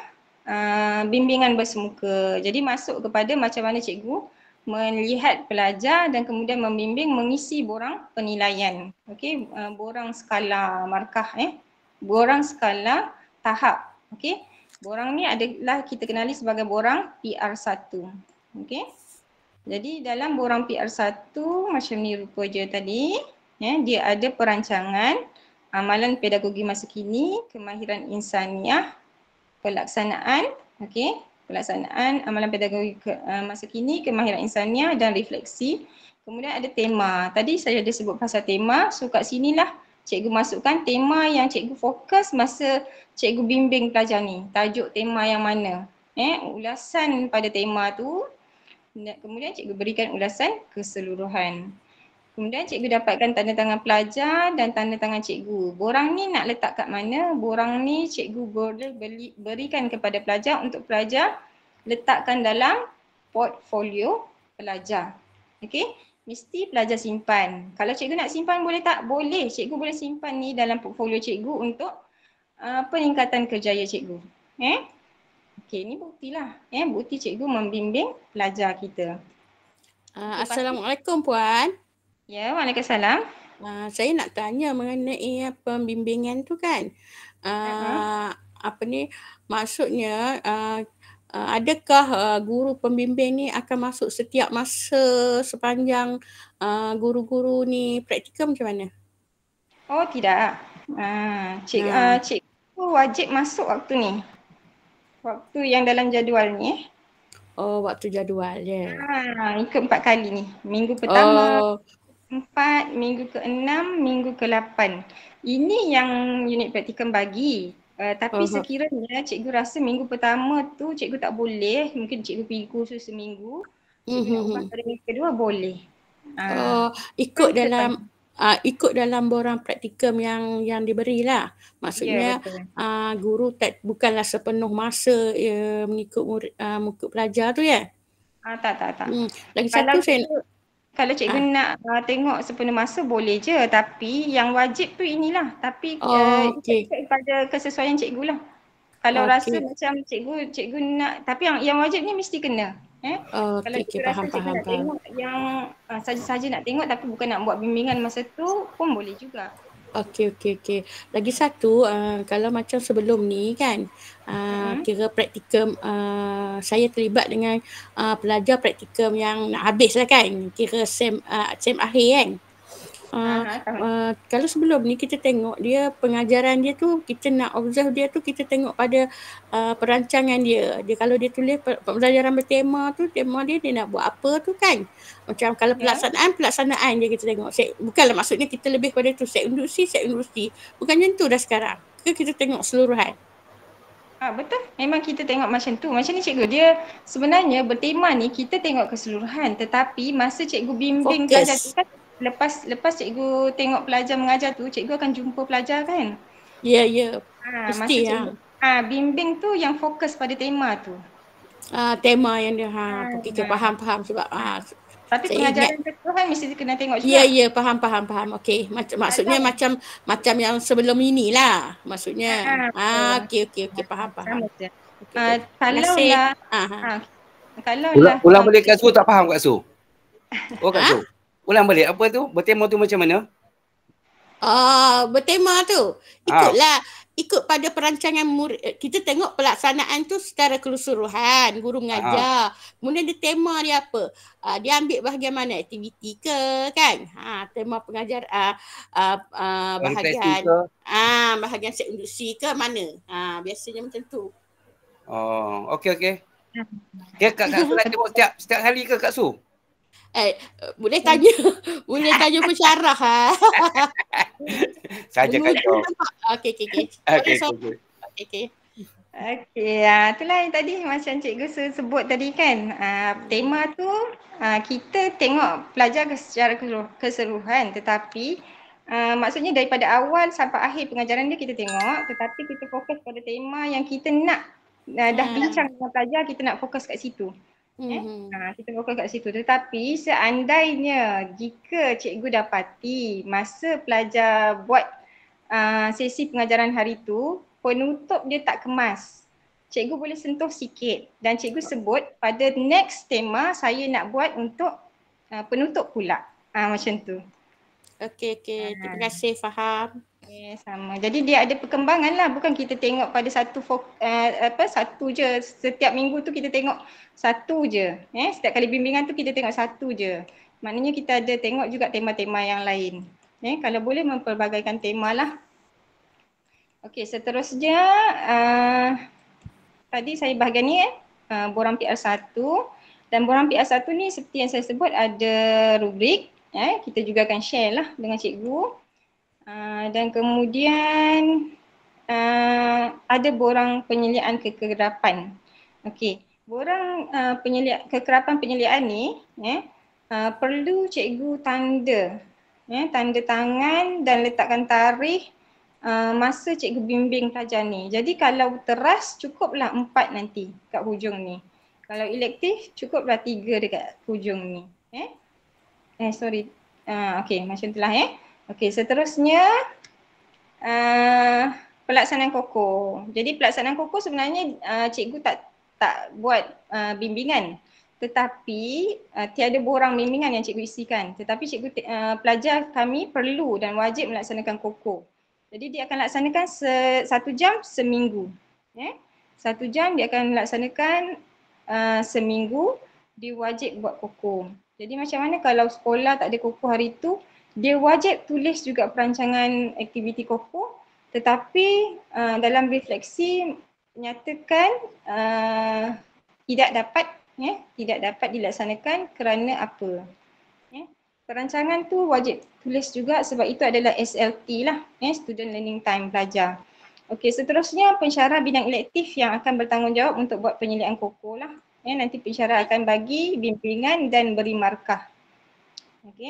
Speaker 2: uh, bimbingan bersemuka. Jadi masuk kepada macam mana cikgu melihat pelajar dan kemudian membimbing mengisi borang penilaian. Okey, uh, borang skala markah eh. Borang skala tahap. Okey. Borang ni adalah kita kenali sebagai borang P R satu. Okey. Jadi dalam borang P R satu macam ni rupa je tadi. Ya, dia ada perancangan, amalan pedagogi masa kini, kemahiran insaniah, pelaksanaan, okey, pelaksanaan amalan pedagogi ke, uh, masa kini, kemahiran insaniah dan refleksi. Kemudian ada tema. Tadi saya ada sebut pasal tema, so kat sinilah cikgu masukkan tema yang cikgu fokus masa cikgu bimbing pelajar ni. Tajuk tema yang mana? Eh, ulasan pada tema tu. Kemudian cikgu berikan ulasan keseluruhan. Kemudian cikgu dapatkan tanda tangan pelajar dan tanda tangan cikgu. Borang ni nak letak kat mana? Borang ni cikgu boleh beri, berikan kepada pelajar untuk pelajar letakkan dalam portfolio pelajar. Okey? Mesti pelajar simpan. Kalau cikgu nak simpan boleh tak? Boleh. Cikgu boleh simpan ni dalam portfolio cikgu untuk uh, peningkatan kerjaya cikgu. Eh? Okey, ni buktilah. Eh, bukti cikgu membimbing pelajar kita.
Speaker 4: Uh, Assalamualaikum Puan.
Speaker 2: Ya, waalaikumsalam.
Speaker 4: Uh, saya nak tanya mengenai pembimbingan tu kan. Uh, uh-huh. Apa ni maksudnya uh, uh, adakah uh, guru pembimbing ni akan masuk setiap masa sepanjang uh, guru-guru ni praktikum macam mana?
Speaker 2: Oh tidak. Ah, cik,
Speaker 4: Nah.
Speaker 2: uh, cikgu wajib masuk waktu ni. Waktu yang dalam jadual ni eh.
Speaker 4: Oh, waktu jadual je.
Speaker 2: Ah, ikut empat kali ni. Minggu pertama,
Speaker 4: Oh,
Speaker 2: empat, minggu ke-enam, minggu ke-lapan. Ini yang unit praktikum bagi. Uh, tapi
Speaker 4: uh-huh.
Speaker 2: sekiranya cikgu rasa minggu pertama tu cikgu tak boleh, mungkin cikgu pergi kursus seminggu, cikgu nak ubah
Speaker 4: Mhm.
Speaker 2: pada minggu kedua boleh. Ah,
Speaker 4: Oh, ikut
Speaker 2: kan
Speaker 4: dalam
Speaker 2: tergantung.
Speaker 4: uh, ikut dalam borang praktikum yang yang diberilah.
Speaker 2: Ya,
Speaker 4: Maksudnya
Speaker 2: betul.
Speaker 4: uh, guru tak bukanlah sepenuh masa uh, mengikut murid, uh, mengikut pelajar tu ya.
Speaker 2: Ah, tak, tak, tak.
Speaker 4: Hmm. Lagi
Speaker 2: Kalau
Speaker 4: satu saya
Speaker 2: cikgu, kalau cikgu
Speaker 4: ah.
Speaker 2: nak uh, tengok sepenuh masa boleh je, tapi yang wajib tu inilah. Tapi uh,
Speaker 4: Oh, okey.
Speaker 2: ikut pada kesesuaian cikgu lah. Kalau rasa
Speaker 4: Okey.
Speaker 2: macam cikgu cikgu nak, tapi yang yang wajib ni mesti kena. Eh?
Speaker 4: Oh,
Speaker 2: Kalau
Speaker 4: okey,
Speaker 2: cikgu
Speaker 4: okey,
Speaker 2: rasa
Speaker 4: faham,
Speaker 2: cikgu
Speaker 4: faham,
Speaker 2: nak
Speaker 4: faham.
Speaker 2: tengok yang uh, saja-saja nak tengok tapi bukan nak buat bimbingan masa tu pun boleh juga.
Speaker 4: Okey, okey, okey. Lagi satu, uh, kalau macam sebelum ni kan, uh,
Speaker 2: Mm-hmm.
Speaker 4: kira praktikum, uh, saya terlibat dengan uh, pelajar praktikum yang nak habis lah kan, kira sem, uh, sem akhir kan. Uh,
Speaker 2: Aha,
Speaker 4: uh, kalau sebelum ni kita tengok dia pengajaran dia tu, kita nak observe dia tu, kita tengok pada uh, perancangan dia. Dia kalau dia tulis pembelajaran bertema tu, tema dia dia nak buat apa tu kan. Macam kalau
Speaker 2: Ya.
Speaker 4: pelaksanaan, pelaksanaan dia kita tengok. Set, bukanlah maksudnya kita lebih pada tu set induksi, set induksi. Bukan macam tu dah sekarang. Ke kita tengok seluruhan.
Speaker 2: Ah, betul. Memang kita tengok macam tu. Macam ni cikgu, dia sebenarnya bertema ni kita tengok keseluruhan, tetapi masa cikgu bimbing pelajar tu
Speaker 4: Fokus.
Speaker 2: kan, lepas lepas cikgu tengok pelajar mengajar tu, cikgu akan jumpa pelajar kan.
Speaker 4: Ya, ya.
Speaker 2: Ha, masa
Speaker 4: Mesti
Speaker 2: cikgu
Speaker 4: ha.
Speaker 2: ah bimbing tu yang fokus pada tema tu.
Speaker 4: Ah, tema yang dia ha,
Speaker 2: Ha,
Speaker 4: okey, okey,
Speaker 2: ha.
Speaker 4: faham, faham sebab ah,
Speaker 2: Tapi
Speaker 4: saya ingat.
Speaker 2: pengajaran keseluruhan mesti kena tengok juga.
Speaker 4: Ya, ya, faham, faham, faham. Okey, Mac- maksudnya
Speaker 2: Kalau
Speaker 4: macam macam yang sebelum inilah. Maksudnya.
Speaker 2: ah,
Speaker 4: Ah,
Speaker 2: betul.
Speaker 4: okey, okey, okey, faham, faham.
Speaker 2: Sama je.
Speaker 4: Okey,
Speaker 2: Ah,
Speaker 4: okey. Terima kasih.
Speaker 2: kalaulah
Speaker 4: Ah, ha.
Speaker 2: ah, kalaulah
Speaker 5: Ulang, ulang
Speaker 2: ah,
Speaker 5: balik Kak Su, tak faham Kak Su. Oh Kak
Speaker 4: Ha?
Speaker 5: Su. Ulang balik apa tu? Bertema tu macam mana?
Speaker 4: Ah, bertema tu.
Speaker 5: Ah,
Speaker 4: Ikutlah. Ikut pada perancangan murid. Kita tengok pelaksanaan tu secara keseluruhan. Guru
Speaker 5: ah,
Speaker 4: mengajar. Kemudian dia tema dia apa? Ah, dia ambil bahagian mana? Aktiviti ke kan? Ha, tema pengajar ah, ah, ah,
Speaker 5: refleksi
Speaker 4: bahagian
Speaker 5: ke?
Speaker 4: ah, bahagian set induksi ke mana? Ha, biasanya macam tu.
Speaker 5: Oh, okey okey. Okay, Kak, Kak Su nak tengok setiap setiap hari ke Kak Su?
Speaker 4: Eh, boleh tanya. boleh tanya pensyarah ha.
Speaker 5: Saja
Speaker 4: Mula
Speaker 5: kacau.
Speaker 4: Okey, okey, okey.
Speaker 5: Okey
Speaker 4: Sorry,
Speaker 5: okey.
Speaker 4: sorry.
Speaker 5: okey.
Speaker 4: Okey, okey.
Speaker 2: okey, ah, itulah yang tadi macam cikgu se- sebut tadi kan. Ah, tema tu ah, kita tengok pelajar secara keseluruh- keseluruhan, tetapi ah, maksudnya daripada awal sampai akhir pengajaran dia kita tengok, tetapi kita fokus pada tema yang kita nak ah, dah
Speaker 4: Hmm.
Speaker 2: bincang dengan pelajar, kita nak fokus kat situ. Eh?
Speaker 4: Mhm.
Speaker 2: Ha, kita fokus kat situ. Tetapi seandainya jika cikgu dapati masa pelajar buat uh, sesi pengajaran hari tu, penutup dia tak kemas, cikgu boleh sentuh sikit dan cikgu sebut pada next tema saya nak buat untuk uh, penutup pula. Ha, macam tu.
Speaker 4: Okey, okey.
Speaker 2: Ha.
Speaker 4: Terima kasih, faham.
Speaker 2: Okay, sama. Jadi dia ada perkembangan lah, bukan kita tengok pada satu fok, uh, apa satu je. Setiap minggu tu kita tengok satu je. Eh, setiap kali bimbingan tu kita tengok satu je. Maknanya kita ada tengok juga tema-tema yang lain. Eh, kalau boleh mempelbagaikan tema lah. Okey, seterusnya uh, tadi saya bahagian ni eh, uh, borang P R satu, dan borang P R satu ni seperti yang saya sebut ada rubrik. Eh, kita juga akan share lah dengan cikgu. Uh, dan kemudian uh, ada borang penyeliaan kekerapan. Okey, borang uh, penyeliaan, kekerapan penyeliaan ni eh, uh, perlu cikgu tanda, eh, tanda tangan dan letakkan tarikh uh, masa cikgu bimbing pelajar ni. Jadi kalau teras cukuplah empat nanti kat hujung ni. Kalau elektif cukuplah tiga dekat hujung ni. Eh, eh sorry, uh, okey macam itulah eh. Okey, seterusnya uh, pelaksanaan koko. Jadi pelaksanaan koko sebenarnya uh, cikgu tak tak buat uh, bimbingan, tetapi uh, tiada borang bimbingan yang cikgu isikan. Tetapi cikgu uh, pelajar kami perlu dan wajib melaksanakan koko. Jadi dia akan laksanakan se, satu jam seminggu. Eh? Satu jam dia akan melaksanakan uh, seminggu dia wajib buat koko. Jadi macam mana kalau sekolah tak ada koko hari tu, dia wajib tulis juga perancangan aktiviti koko, tetapi uh, dalam refleksi nyatakan uh, tidak dapat ya, tidak dapat dilaksanakan kerana apa. Ya. Perancangan tu wajib tulis juga sebab itu adalah S L T lah, ya, student learning time pelajar. Okey, seterusnya pensyarah bidang elektif yang akan bertanggungjawab untuk buat penyelidikan koko lah. Ya, nanti pensyarah akan bagi bimbingan dan beri markah. Okey.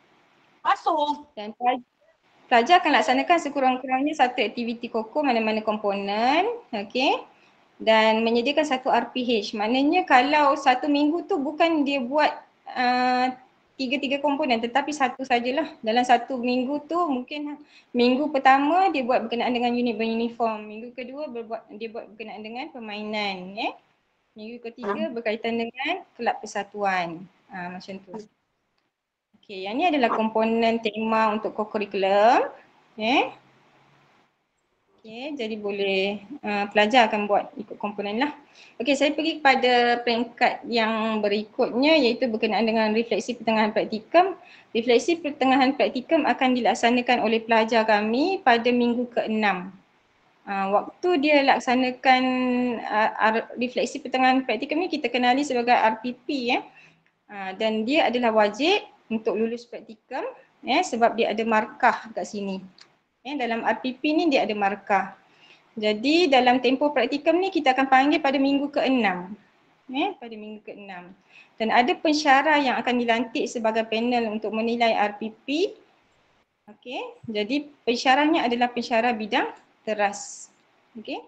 Speaker 3: Masuk.
Speaker 2: Dan pelajar akan laksanakan sekurang-kurangnya satu aktiviti koko mana-mana komponen. Okey. Dan menyediakan satu R P H. Maknanya kalau satu minggu tu bukan dia buat uh, tiga-tiga komponen tetapi satu sajalah. Dalam satu minggu tu mungkin minggu pertama dia buat berkenaan dengan unit beruniform. Minggu kedua berbuat, dia buat berkenaan dengan permainan. Ya. Minggu ketiga berkaitan dengan kelab persatuan. Ha, macam tu. Okey, yang ni adalah komponen tema untuk co-curriculum. Okay. Okey, jadi boleh uh, pelajar akan buat ikut komponen lah. Okey, saya pergi kepada peringkat yang berikutnya iaitu berkenaan dengan refleksi pertengahan praktikum. Refleksi pertengahan praktikum akan dilaksanakan oleh pelajar kami pada minggu keenam. Uh, waktu dia laksanakan uh, refleksi pertengahan praktikum ni kita kenali sebagai R P P ya. Uh, dan dia adalah wajib untuk lulus praktikum ya, sebab dia ada markah kat sini. Ya, dalam R P P ni dia ada markah. Jadi dalam tempoh praktikum ni kita akan panggil pada minggu keenam. Ya, pada minggu keenam. Dan ada pensyarah yang akan dilantik sebagai panel untuk menilai R P P. Okey, jadi pensyarahnya adalah pensyarah bidang teras. Okey.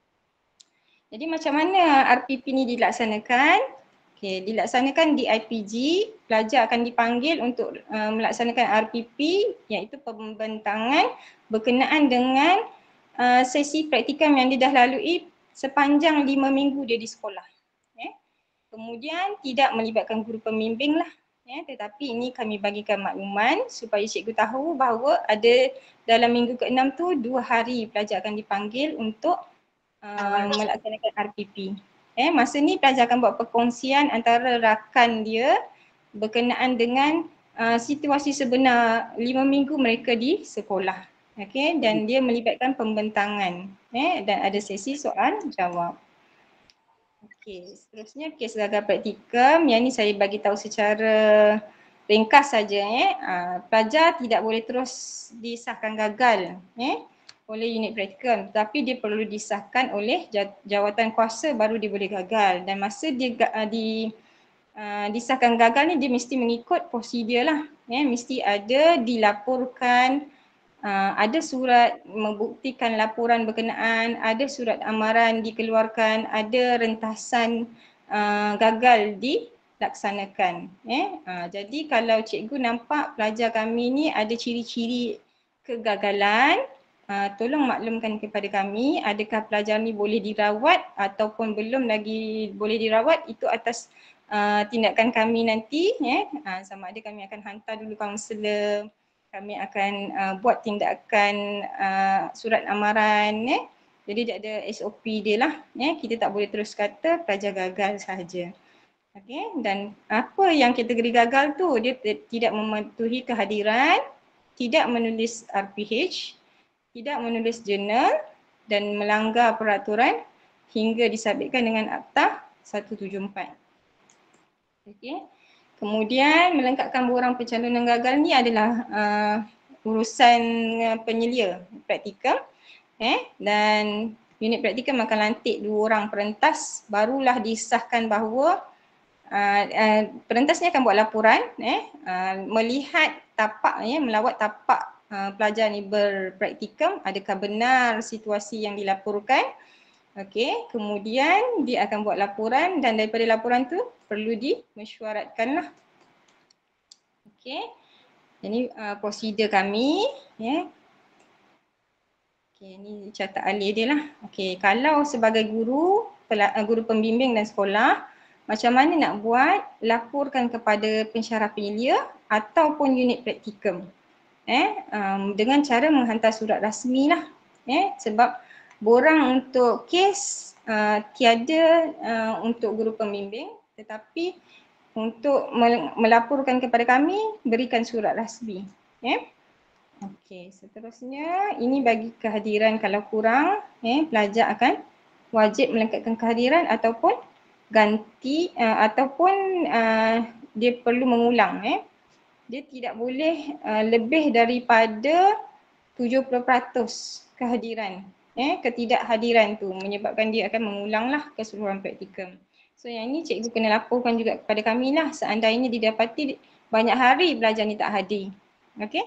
Speaker 2: Jadi macam mana R P P ni dilaksanakan? Okey, dilaksanakan di I P G, pelajar akan dipanggil untuk uh, melaksanakan R P P iaitu pembentangan berkenaan dengan uh, sesi praktikum yang dia dah lalui sepanjang lima minggu dia di sekolah. Ya. Kemudian tidak melibatkan guru pembimbing lah. Ya, tetapi ini kami bagikan makluman supaya cikgu tahu bahawa ada dalam minggu keenam tu dua hari pelajar akan dipanggil untuk uh, melaksanakan R P P. Eh, masa ni pelajar akan buat perkongsian antara rakan dia berkenaan dengan uh, situasi sebenar lima minggu mereka di sekolah. Okay, dan dia melibatkan pembentangan eh, dan ada sesi soal jawab. Okey, seterusnya kes gagal praktikum. Yang ni saya bagi tahu secara ringkas saja eh. Uh, pelajar tidak boleh terus disahkan gagal eh oleh unit praktikum, tapi dia perlu disahkan oleh jawatan kuasa baru dia boleh gagal. Dan masa dia uh, di uh, disahkan gagal ni dia mesti mengikut prosedur lah. Eh, mesti ada dilaporkan, uh, ada surat membuktikan laporan berkenaan, ada surat amaran dikeluarkan, ada rentasan uh, gagal dilaksanakan. Eh, uh, jadi kalau cikgu nampak pelajar kami ni ada ciri-ciri kegagalan, Uh, tolong maklumkan kepada kami adakah pelajar ni boleh dirawat ataupun belum lagi boleh dirawat, itu atas uh, tindakan kami nanti ya. Uh, sama ada kami akan hantar dulu kaunselor, kami akan uh, buat tindakan uh, surat amaran ya. Jadi dia ada S O P dia lah ya. Kita tak boleh terus kata pelajar gagal sahaja. Okey, dan apa yang kategori gagal tu, dia tidak mematuhi kehadiran, tidak menulis R P H, tidak menulis jurnal dan melanggar peraturan hingga disabitkan dengan Akta seratus tujuh puluh empat. Okey. Kemudian melengkapkan borang pencalonan gagal ni adalah uh, urusan penyelia praktikum eh dan unit praktikum akan lantik dua orang perentas, barulah disahkan bahawa uh, uh, perentas ni akan buat laporan eh uh, melihat tapak ya, melawat tapak Uh, pelajar ni berpraktikum, adakah benar situasi yang dilaporkan. Okey, kemudian dia akan buat laporan dan daripada laporan tu perlu dimesyuaratkan lah. Okey, jadi uh, prosedur kami ya. Okey, ni catat alih dia lah. Okey, kalau sebagai guru, guru pembimbing dan sekolah, macam mana nak buat, laporkan kepada pensyarah penyelia ataupun unit praktikum. Eh, um, dengan cara menghantar surat rasmi lah eh, sebab borang untuk kes uh, tiada uh, untuk guru pembimbing, tetapi untuk melaporkan kepada kami, berikan surat rasmi. Ya. Okey, seterusnya ini bagi kehadiran kalau kurang, eh, pelajar akan wajib melengkapkan kehadiran ataupun ganti uh, ataupun uh, dia perlu mengulang. Eh. Dia tidak boleh uh, lebih daripada tujuh puluh peratus kehadiran. Eh, ketidakhadiran tu menyebabkan dia akan mengulanglah keseluruhan praktikum. So yang ini cikgu kena laporkan juga kepada kami lah seandainya didapati banyak hari pelajar ni tak hadir. Okey.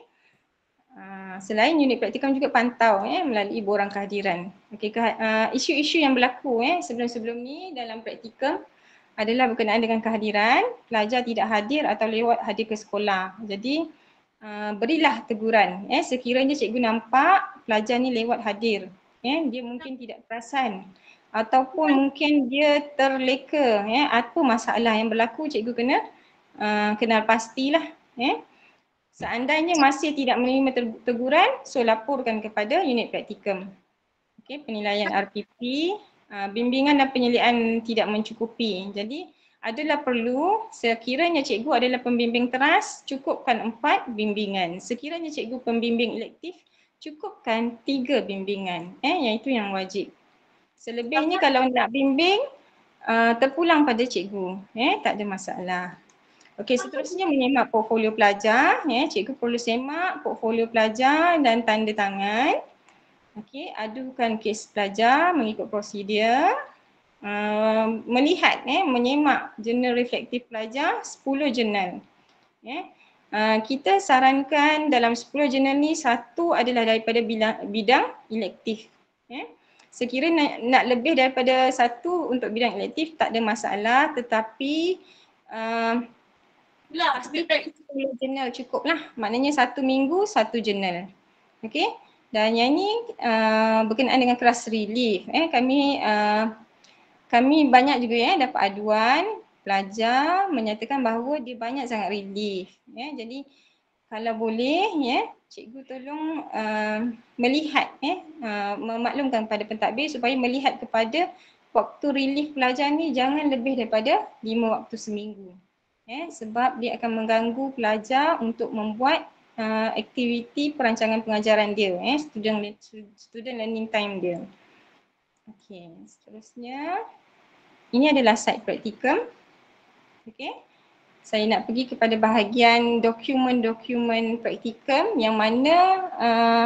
Speaker 2: Uh, selain unit praktikum juga pantau eh, melalui borang kehadiran. Okey, ke, uh, isu-isu yang berlaku eh, sebelum-sebelum ni dalam praktikum adalah berkenaan dengan kehadiran, pelajar tidak hadir atau lewat hadir ke sekolah. Jadi uh, berilah teguran eh, sekiranya cikgu nampak pelajar ni lewat hadir. Eh, dia mungkin tidak perasan ataupun mungkin dia terleka, eh, apa masalah yang berlaku cikgu kena uh, kenal pastilah. Eh. Seandainya masih tidak menerima teguran, so laporkan kepada unit praktikum. Okey, penilaian R P P, uh, bimbingan dan penyelidikan tidak mencukupi. Jadi adalah perlu sekiranya cikgu adalah pembimbing teras, cukupkan empat bimbingan. Sekiranya cikgu pembimbing elektif, cukupkan tiga bimbingan. Eh, yang itu yang wajib. Selebihnya kalau nak bimbing, uh, terpulang pada cikgu. Eh, tak ada masalah. Okey, seterusnya menyemak portfolio pelajar. Ya, cikgu perlu semak portfolio pelajar dan tanda tangan. Okey, adukan kes pelajar mengikut prosedur. Uh, melihat, eh, menyemak jurnal reflektif pelajar sepuluh jurnal. Ya. Uh, kita sarankan dalam sepuluh jurnal ni satu adalah daripada bidang, bidang elektif. Ya. Sekiranya nak, nak lebih daripada satu untuk bidang elektif tak ada masalah, tetapi uh, pastikan sepuluh jurnal cukup lah. Maknanya satu minggu satu jurnal. Okey. Dan yang ni uh, berkenaan dengan kelas relief. Eh, kami uh, kami banyak juga ya dapat aduan pelajar menyatakan bahawa dia banyak sangat relief. Ya, jadi kalau boleh ya, cikgu tolong uh, melihat eh uh, memaklumkan kepada pentadbir supaya melihat kepada waktu relief pelajar ni jangan lebih daripada lima waktu seminggu. Eh, sebab dia akan mengganggu pelajar untuk membuat uh, aktiviti perancangan pengajaran dia, eh, student, student learning time dia. Okey, seterusnya ini adalah site praktikum. Okey, saya nak pergi kepada bahagian dokumen-dokumen praktikum yang mana uh,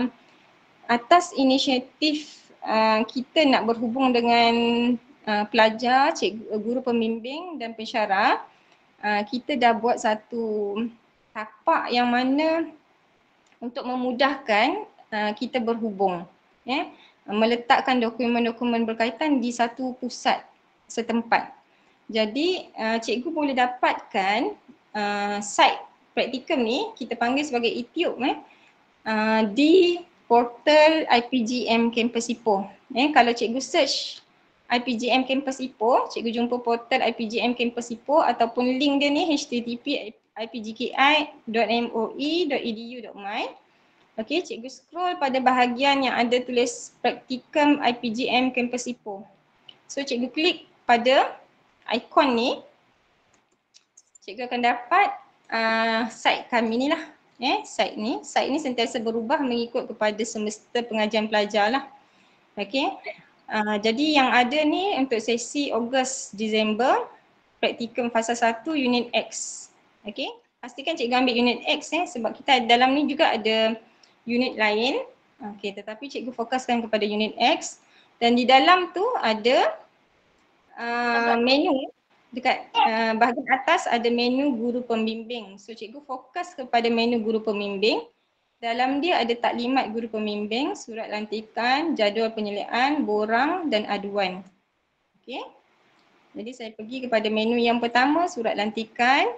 Speaker 2: atas inisiatif uh, kita nak berhubung dengan uh, pelajar, cikgu, guru pembimbing dan pensyarah. Uh, kita dah buat satu tapak yang mana untuk memudahkan uh, kita berhubung, ya, meletakkan dokumen-dokumen berkaitan di satu pusat setempat. Jadi uh, cikgu boleh dapatkan uh, site praktikum ni, kita panggil sebagai E T U B, eh, uh, di portal I P G M Campus Ipoh. Eh, kalau cikgu search I P G M Campus Ipoh, cikgu jumpa portal I P G M Campus Ipoh ataupun link dia ni h t t p i p g k i dot m o e dot e d u dot my. Okey, cikgu scroll pada bahagian yang ada tulis praktikum I P G M Campus Ipoh. So cikgu klik pada ikon ni, cikgu akan dapat uh, site kami ni lah. Eh, site ni, site ni sentiasa berubah mengikut kepada semester pengajian pelajar lah. Okey. Uh, jadi yang ada ni untuk sesi Ogos Disember, praktikum fasa satu unit X. Okey, pastikan cikgu ambil unit X eh, sebab kita dalam ni juga ada unit lain. Okey, tetapi cikgu fokuskan kepada unit X dan di dalam tu ada uh, menu dekat uh, bahagian atas ada menu guru pembimbing. So cikgu fokus kepada menu guru pembimbing. Dalam dia ada taklimat guru pembimbing, surat lantikan, jadual penyelidikan, borang dan aduan. Okey. Jadi saya pergi kepada menu yang pertama, surat lantikan.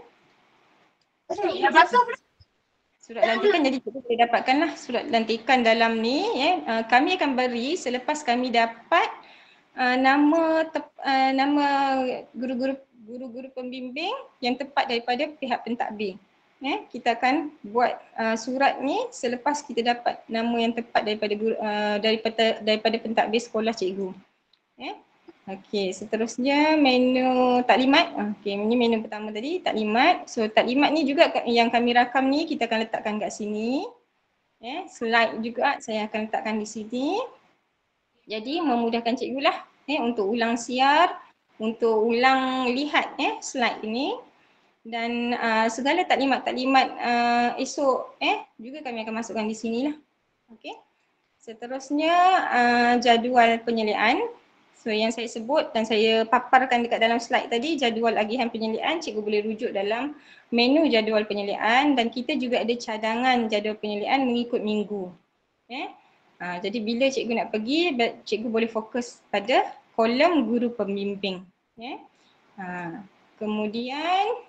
Speaker 2: Surat lantikan, jadi kita boleh dapatkanlah surat lantikan dalam ni. Ya. Uh, kami akan beri selepas kami dapat uh, nama tep, uh, nama guru-guru guru-guru pembimbing yang tepat daripada pihak pentadbir. Eh, kita akan buat uh, surat ni selepas kita dapat nama yang tepat daripada guru, uh, daripada daripada pentadbir sekolah cikgu. Eh, Okey, seterusnya menu taklimat. Okey, ini menu pertama tadi, taklimat. So taklimat ni juga yang kami rakam ni kita akan letakkan kat sini. Eh, slide juga saya akan letakkan di sini. Jadi memudahkan cikgu lah eh, untuk ulang siar, untuk ulang lihat eh, slide ini. Dan uh, segala taklimat-taklimat uh, esok eh, juga kami akan masukkan di sini lah. Okey. Seterusnya uh, jadual penyeliaan. So yang saya sebut dan saya paparkan dekat dalam slide tadi, jadual agihan penyeliaan, cikgu boleh rujuk dalam menu jadual penyeliaan, dan kita juga ada cadangan jadual penyeliaan mengikut minggu. Eh? Ha, jadi bila cikgu nak pergi, cikgu boleh fokus pada kolom guru pembimbing. Eh? Ha, kemudian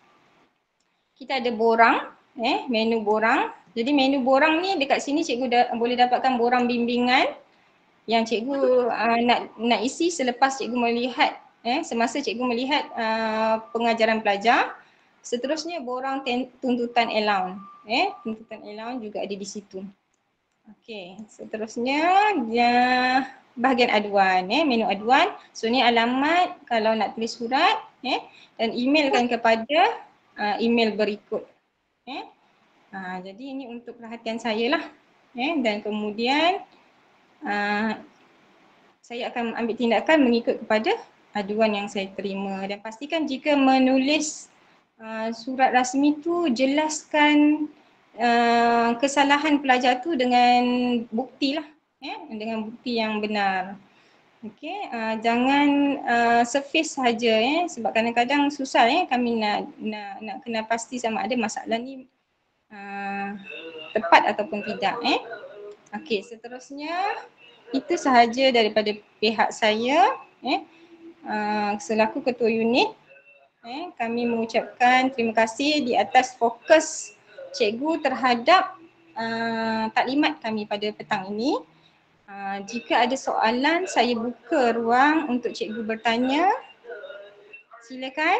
Speaker 2: kita ada borang, eh, menu borang. Jadi menu borang ni dekat sini cikgu da- boleh dapatkan borang bimbingan yang cikgu uh, nak nak isi selepas cikgu melihat eh semasa cikgu melihat uh, pengajaran pelajar. Seterusnya borang ten, tuntutan allowance. Eh tuntutan allowance juga ada di situ. Okey, seterusnya dia bahagian aduan eh menu aduan. So ni alamat kalau nak tulis surat eh dan emailkan kepada uh, email berikut. Eh uh, jadi ini untuk perhatian saya lah. Eh dan kemudian Uh, saya akan ambil tindakan mengikut kepada aduan yang saya terima, dan pastikan jika menulis uh, surat rasmi tu jelaskan uh, kesalahan pelajar tu dengan bukti lah, eh? dengan bukti yang benar. Okey, uh, jangan uh, surface saja eh? Sebab kadang-kadang susah eh? kami nak, nak nak kena pasti sama ada masalah ni uh, tepat ataupun tidak. Eh? Okey, seterusnya itu sahaja daripada pihak saya eh uh, selaku ketua unit. Eh kami mengucapkan terima kasih di atas fokus cikgu terhadap uh, taklimat kami pada petang ini. Uh, jika ada soalan, saya buka ruang untuk cikgu bertanya. Silakan.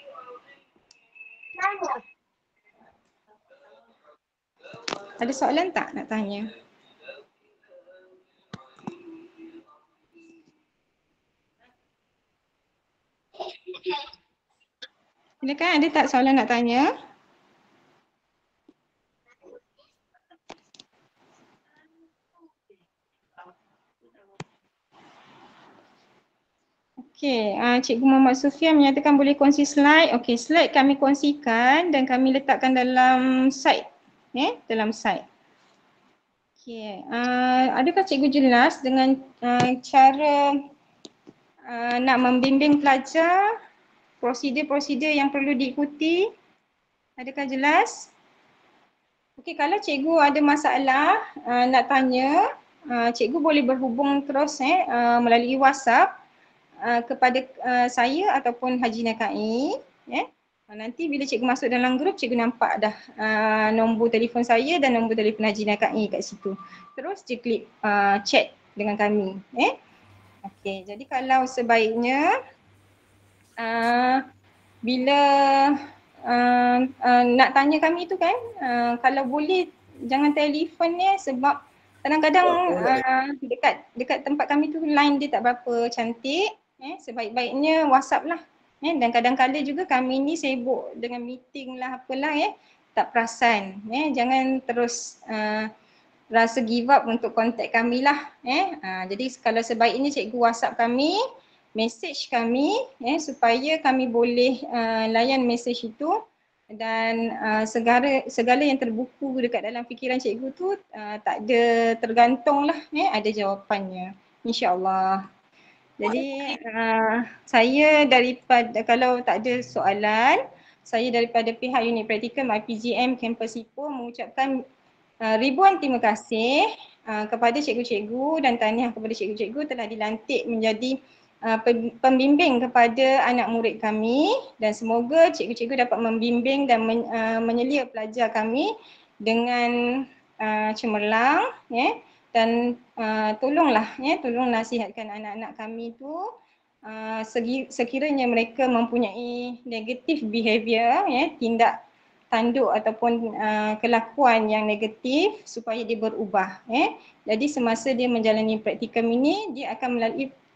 Speaker 2: Ada soalan tak nak tanya? Silakan, ada tak soalan nak tanya? Okey, uh, Cikgu Muhammad Sufian menyatakan boleh kongsi slide. Okey, slide kami kongsikan dan kami letakkan dalam site. Eh, dalam site. Okey, uh, adakah cikgu jelas dengan uh, cara uh, nak membimbing pelajar, prosedur-prosedur yang perlu diikuti? Adakah jelas? Okey, kalau cikgu ada masalah uh, nak tanya, uh, cikgu boleh berhubung terus eh uh, melalui WhatsApp uh, kepada uh, saya ataupun Haji Nakai. Eh. Nanti bila cikgu masuk dalam grup, cikgu nampak dah uh, nombor telefon saya dan nombor telefon Haji Nakai kat situ. Terus je klik uh, chat dengan kami. Eh. Okey, jadi kalau sebaiknya uh, bila Uh, uh, nak tanya kami tu kan, uh, kalau boleh jangan telefon ni, sebab kadang-kadang uh, dekat dekat tempat kami tu line dia tak berapa cantik. Eh, sebaik-baiknya WhatsApp lah. Eh, dan kadang-kadang juga kami ni sibuk dengan meeting lah apalah eh, tak perasan. Eh, jangan terus uh, rasa give up untuk kontak kami lah. Eh, uh, jadi kalau sebaiknya cikgu WhatsApp kami, message kami eh, supaya kami boleh uh, layan message itu, dan uh, segala segala yang terbuku dekat dalam fikiran cikgu tu uh, tak ada tergantung lah eh, ada jawapannya, insyaAllah. Jadi uh, saya daripada, kalau tak ada soalan, saya daripada pihak unit praktikum I P G M Kampus Ipoh mengucapkan uh, ribuan terima kasih uh, kepada cikgu-cikgu dan tahniah kepada cikgu-cikgu telah dilantik menjadi Uh, pembimbing kepada anak murid kami, dan semoga cikgu-cikgu dapat membimbing dan men, uh, menyelia pelajar kami dengan uh, cemerlang ya, dan uh, tolonglah ya, tolong nasihatkan anak-anak kami tu uh, segi, sekiranya mereka mempunyai negatif behavior ya, tindak tanduk ataupun uh, kelakuan yang negatif, supaya dia berubah. Eh. Jadi semasa dia menjalani praktikum ini, dia akan melalui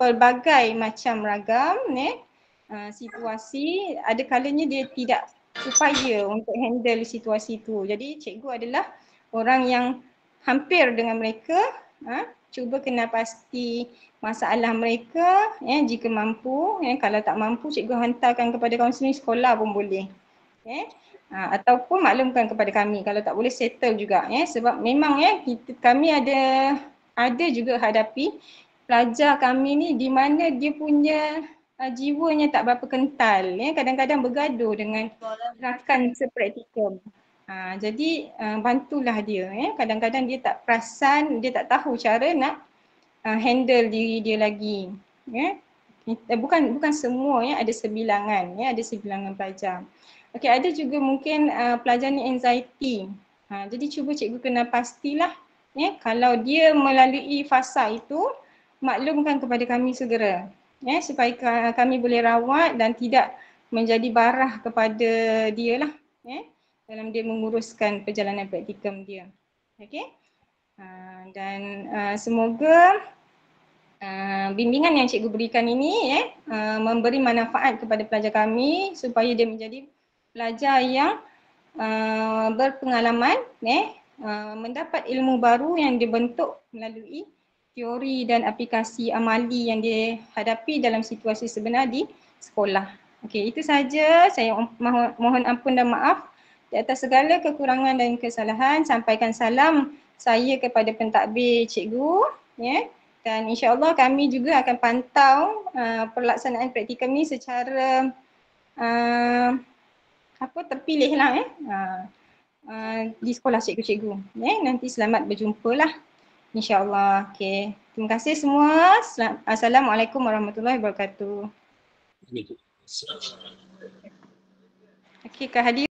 Speaker 2: pelbagai macam ragam eh, uh, situasi, ada kalanya dia tidak upaya untuk handle situasi tu. Jadi cikgu adalah orang yang hampir dengan mereka, uh, cuba kenal pasti masalah mereka, eh, jika mampu, eh, kalau tak mampu cikgu hantarkan kepada kaunseling sekolah pun boleh. Eh. Ha, ataupun maklumkan kepada kami kalau tak boleh settle juga, eh, sebab memang eh, kita, kami ada ada juga hadapi pelajar kami ni di mana dia punya uh, jiwanya tak berapa kental, eh, kadang-kadang bergaduh dengan rakan sepraktikum. Ha, jadi uh, bantulah dia, eh, kadang-kadang dia tak perasan, dia tak tahu cara nak uh, handle diri dia lagi, eh. Bukan bukan semua, ya, ada sebilangan, ya, ada sebilangan pelajar. Okey, ada juga mungkin uh, pelajar ni anxiety. Ha, jadi cuba cikgu kenal pastilah, ya, kalau dia melalui fasa itu, maklumkan kepada kami segera, ya, supaya kami boleh rawat dan tidak menjadi barah kepada dia lah, ya, dalam dia menguruskan perjalanan praktikum dia. Okey. Uh, dan uh, semoga uh, bimbingan yang cikgu berikan ini, ya, uh, memberi manfaat kepada pelajar kami supaya dia menjadi pelajar yang uh, berpengalaman, eh, uh, mendapat ilmu baru yang dibentuk melalui teori dan aplikasi amali yang dihadapi dalam situasi sebenar di sekolah. Okey, itu saja. Saya mohon, mohon ampun dan maaf di atas segala kekurangan dan kesalahan. Sampaikan salam saya kepada pentadbir cikgu, ya, dan insya-Allah kami juga akan pantau uh, pelaksanaan praktikum ni secara uh, apa terpilih lah, eh, uh, uh, di sekolah cikgu-cikgu. Eh, nanti selamat berjumpa lah, insya-Allah. Okay. Terima kasih semua. Assalamualaikum warahmatullahi wabarakatuh. Okay, kehadiran.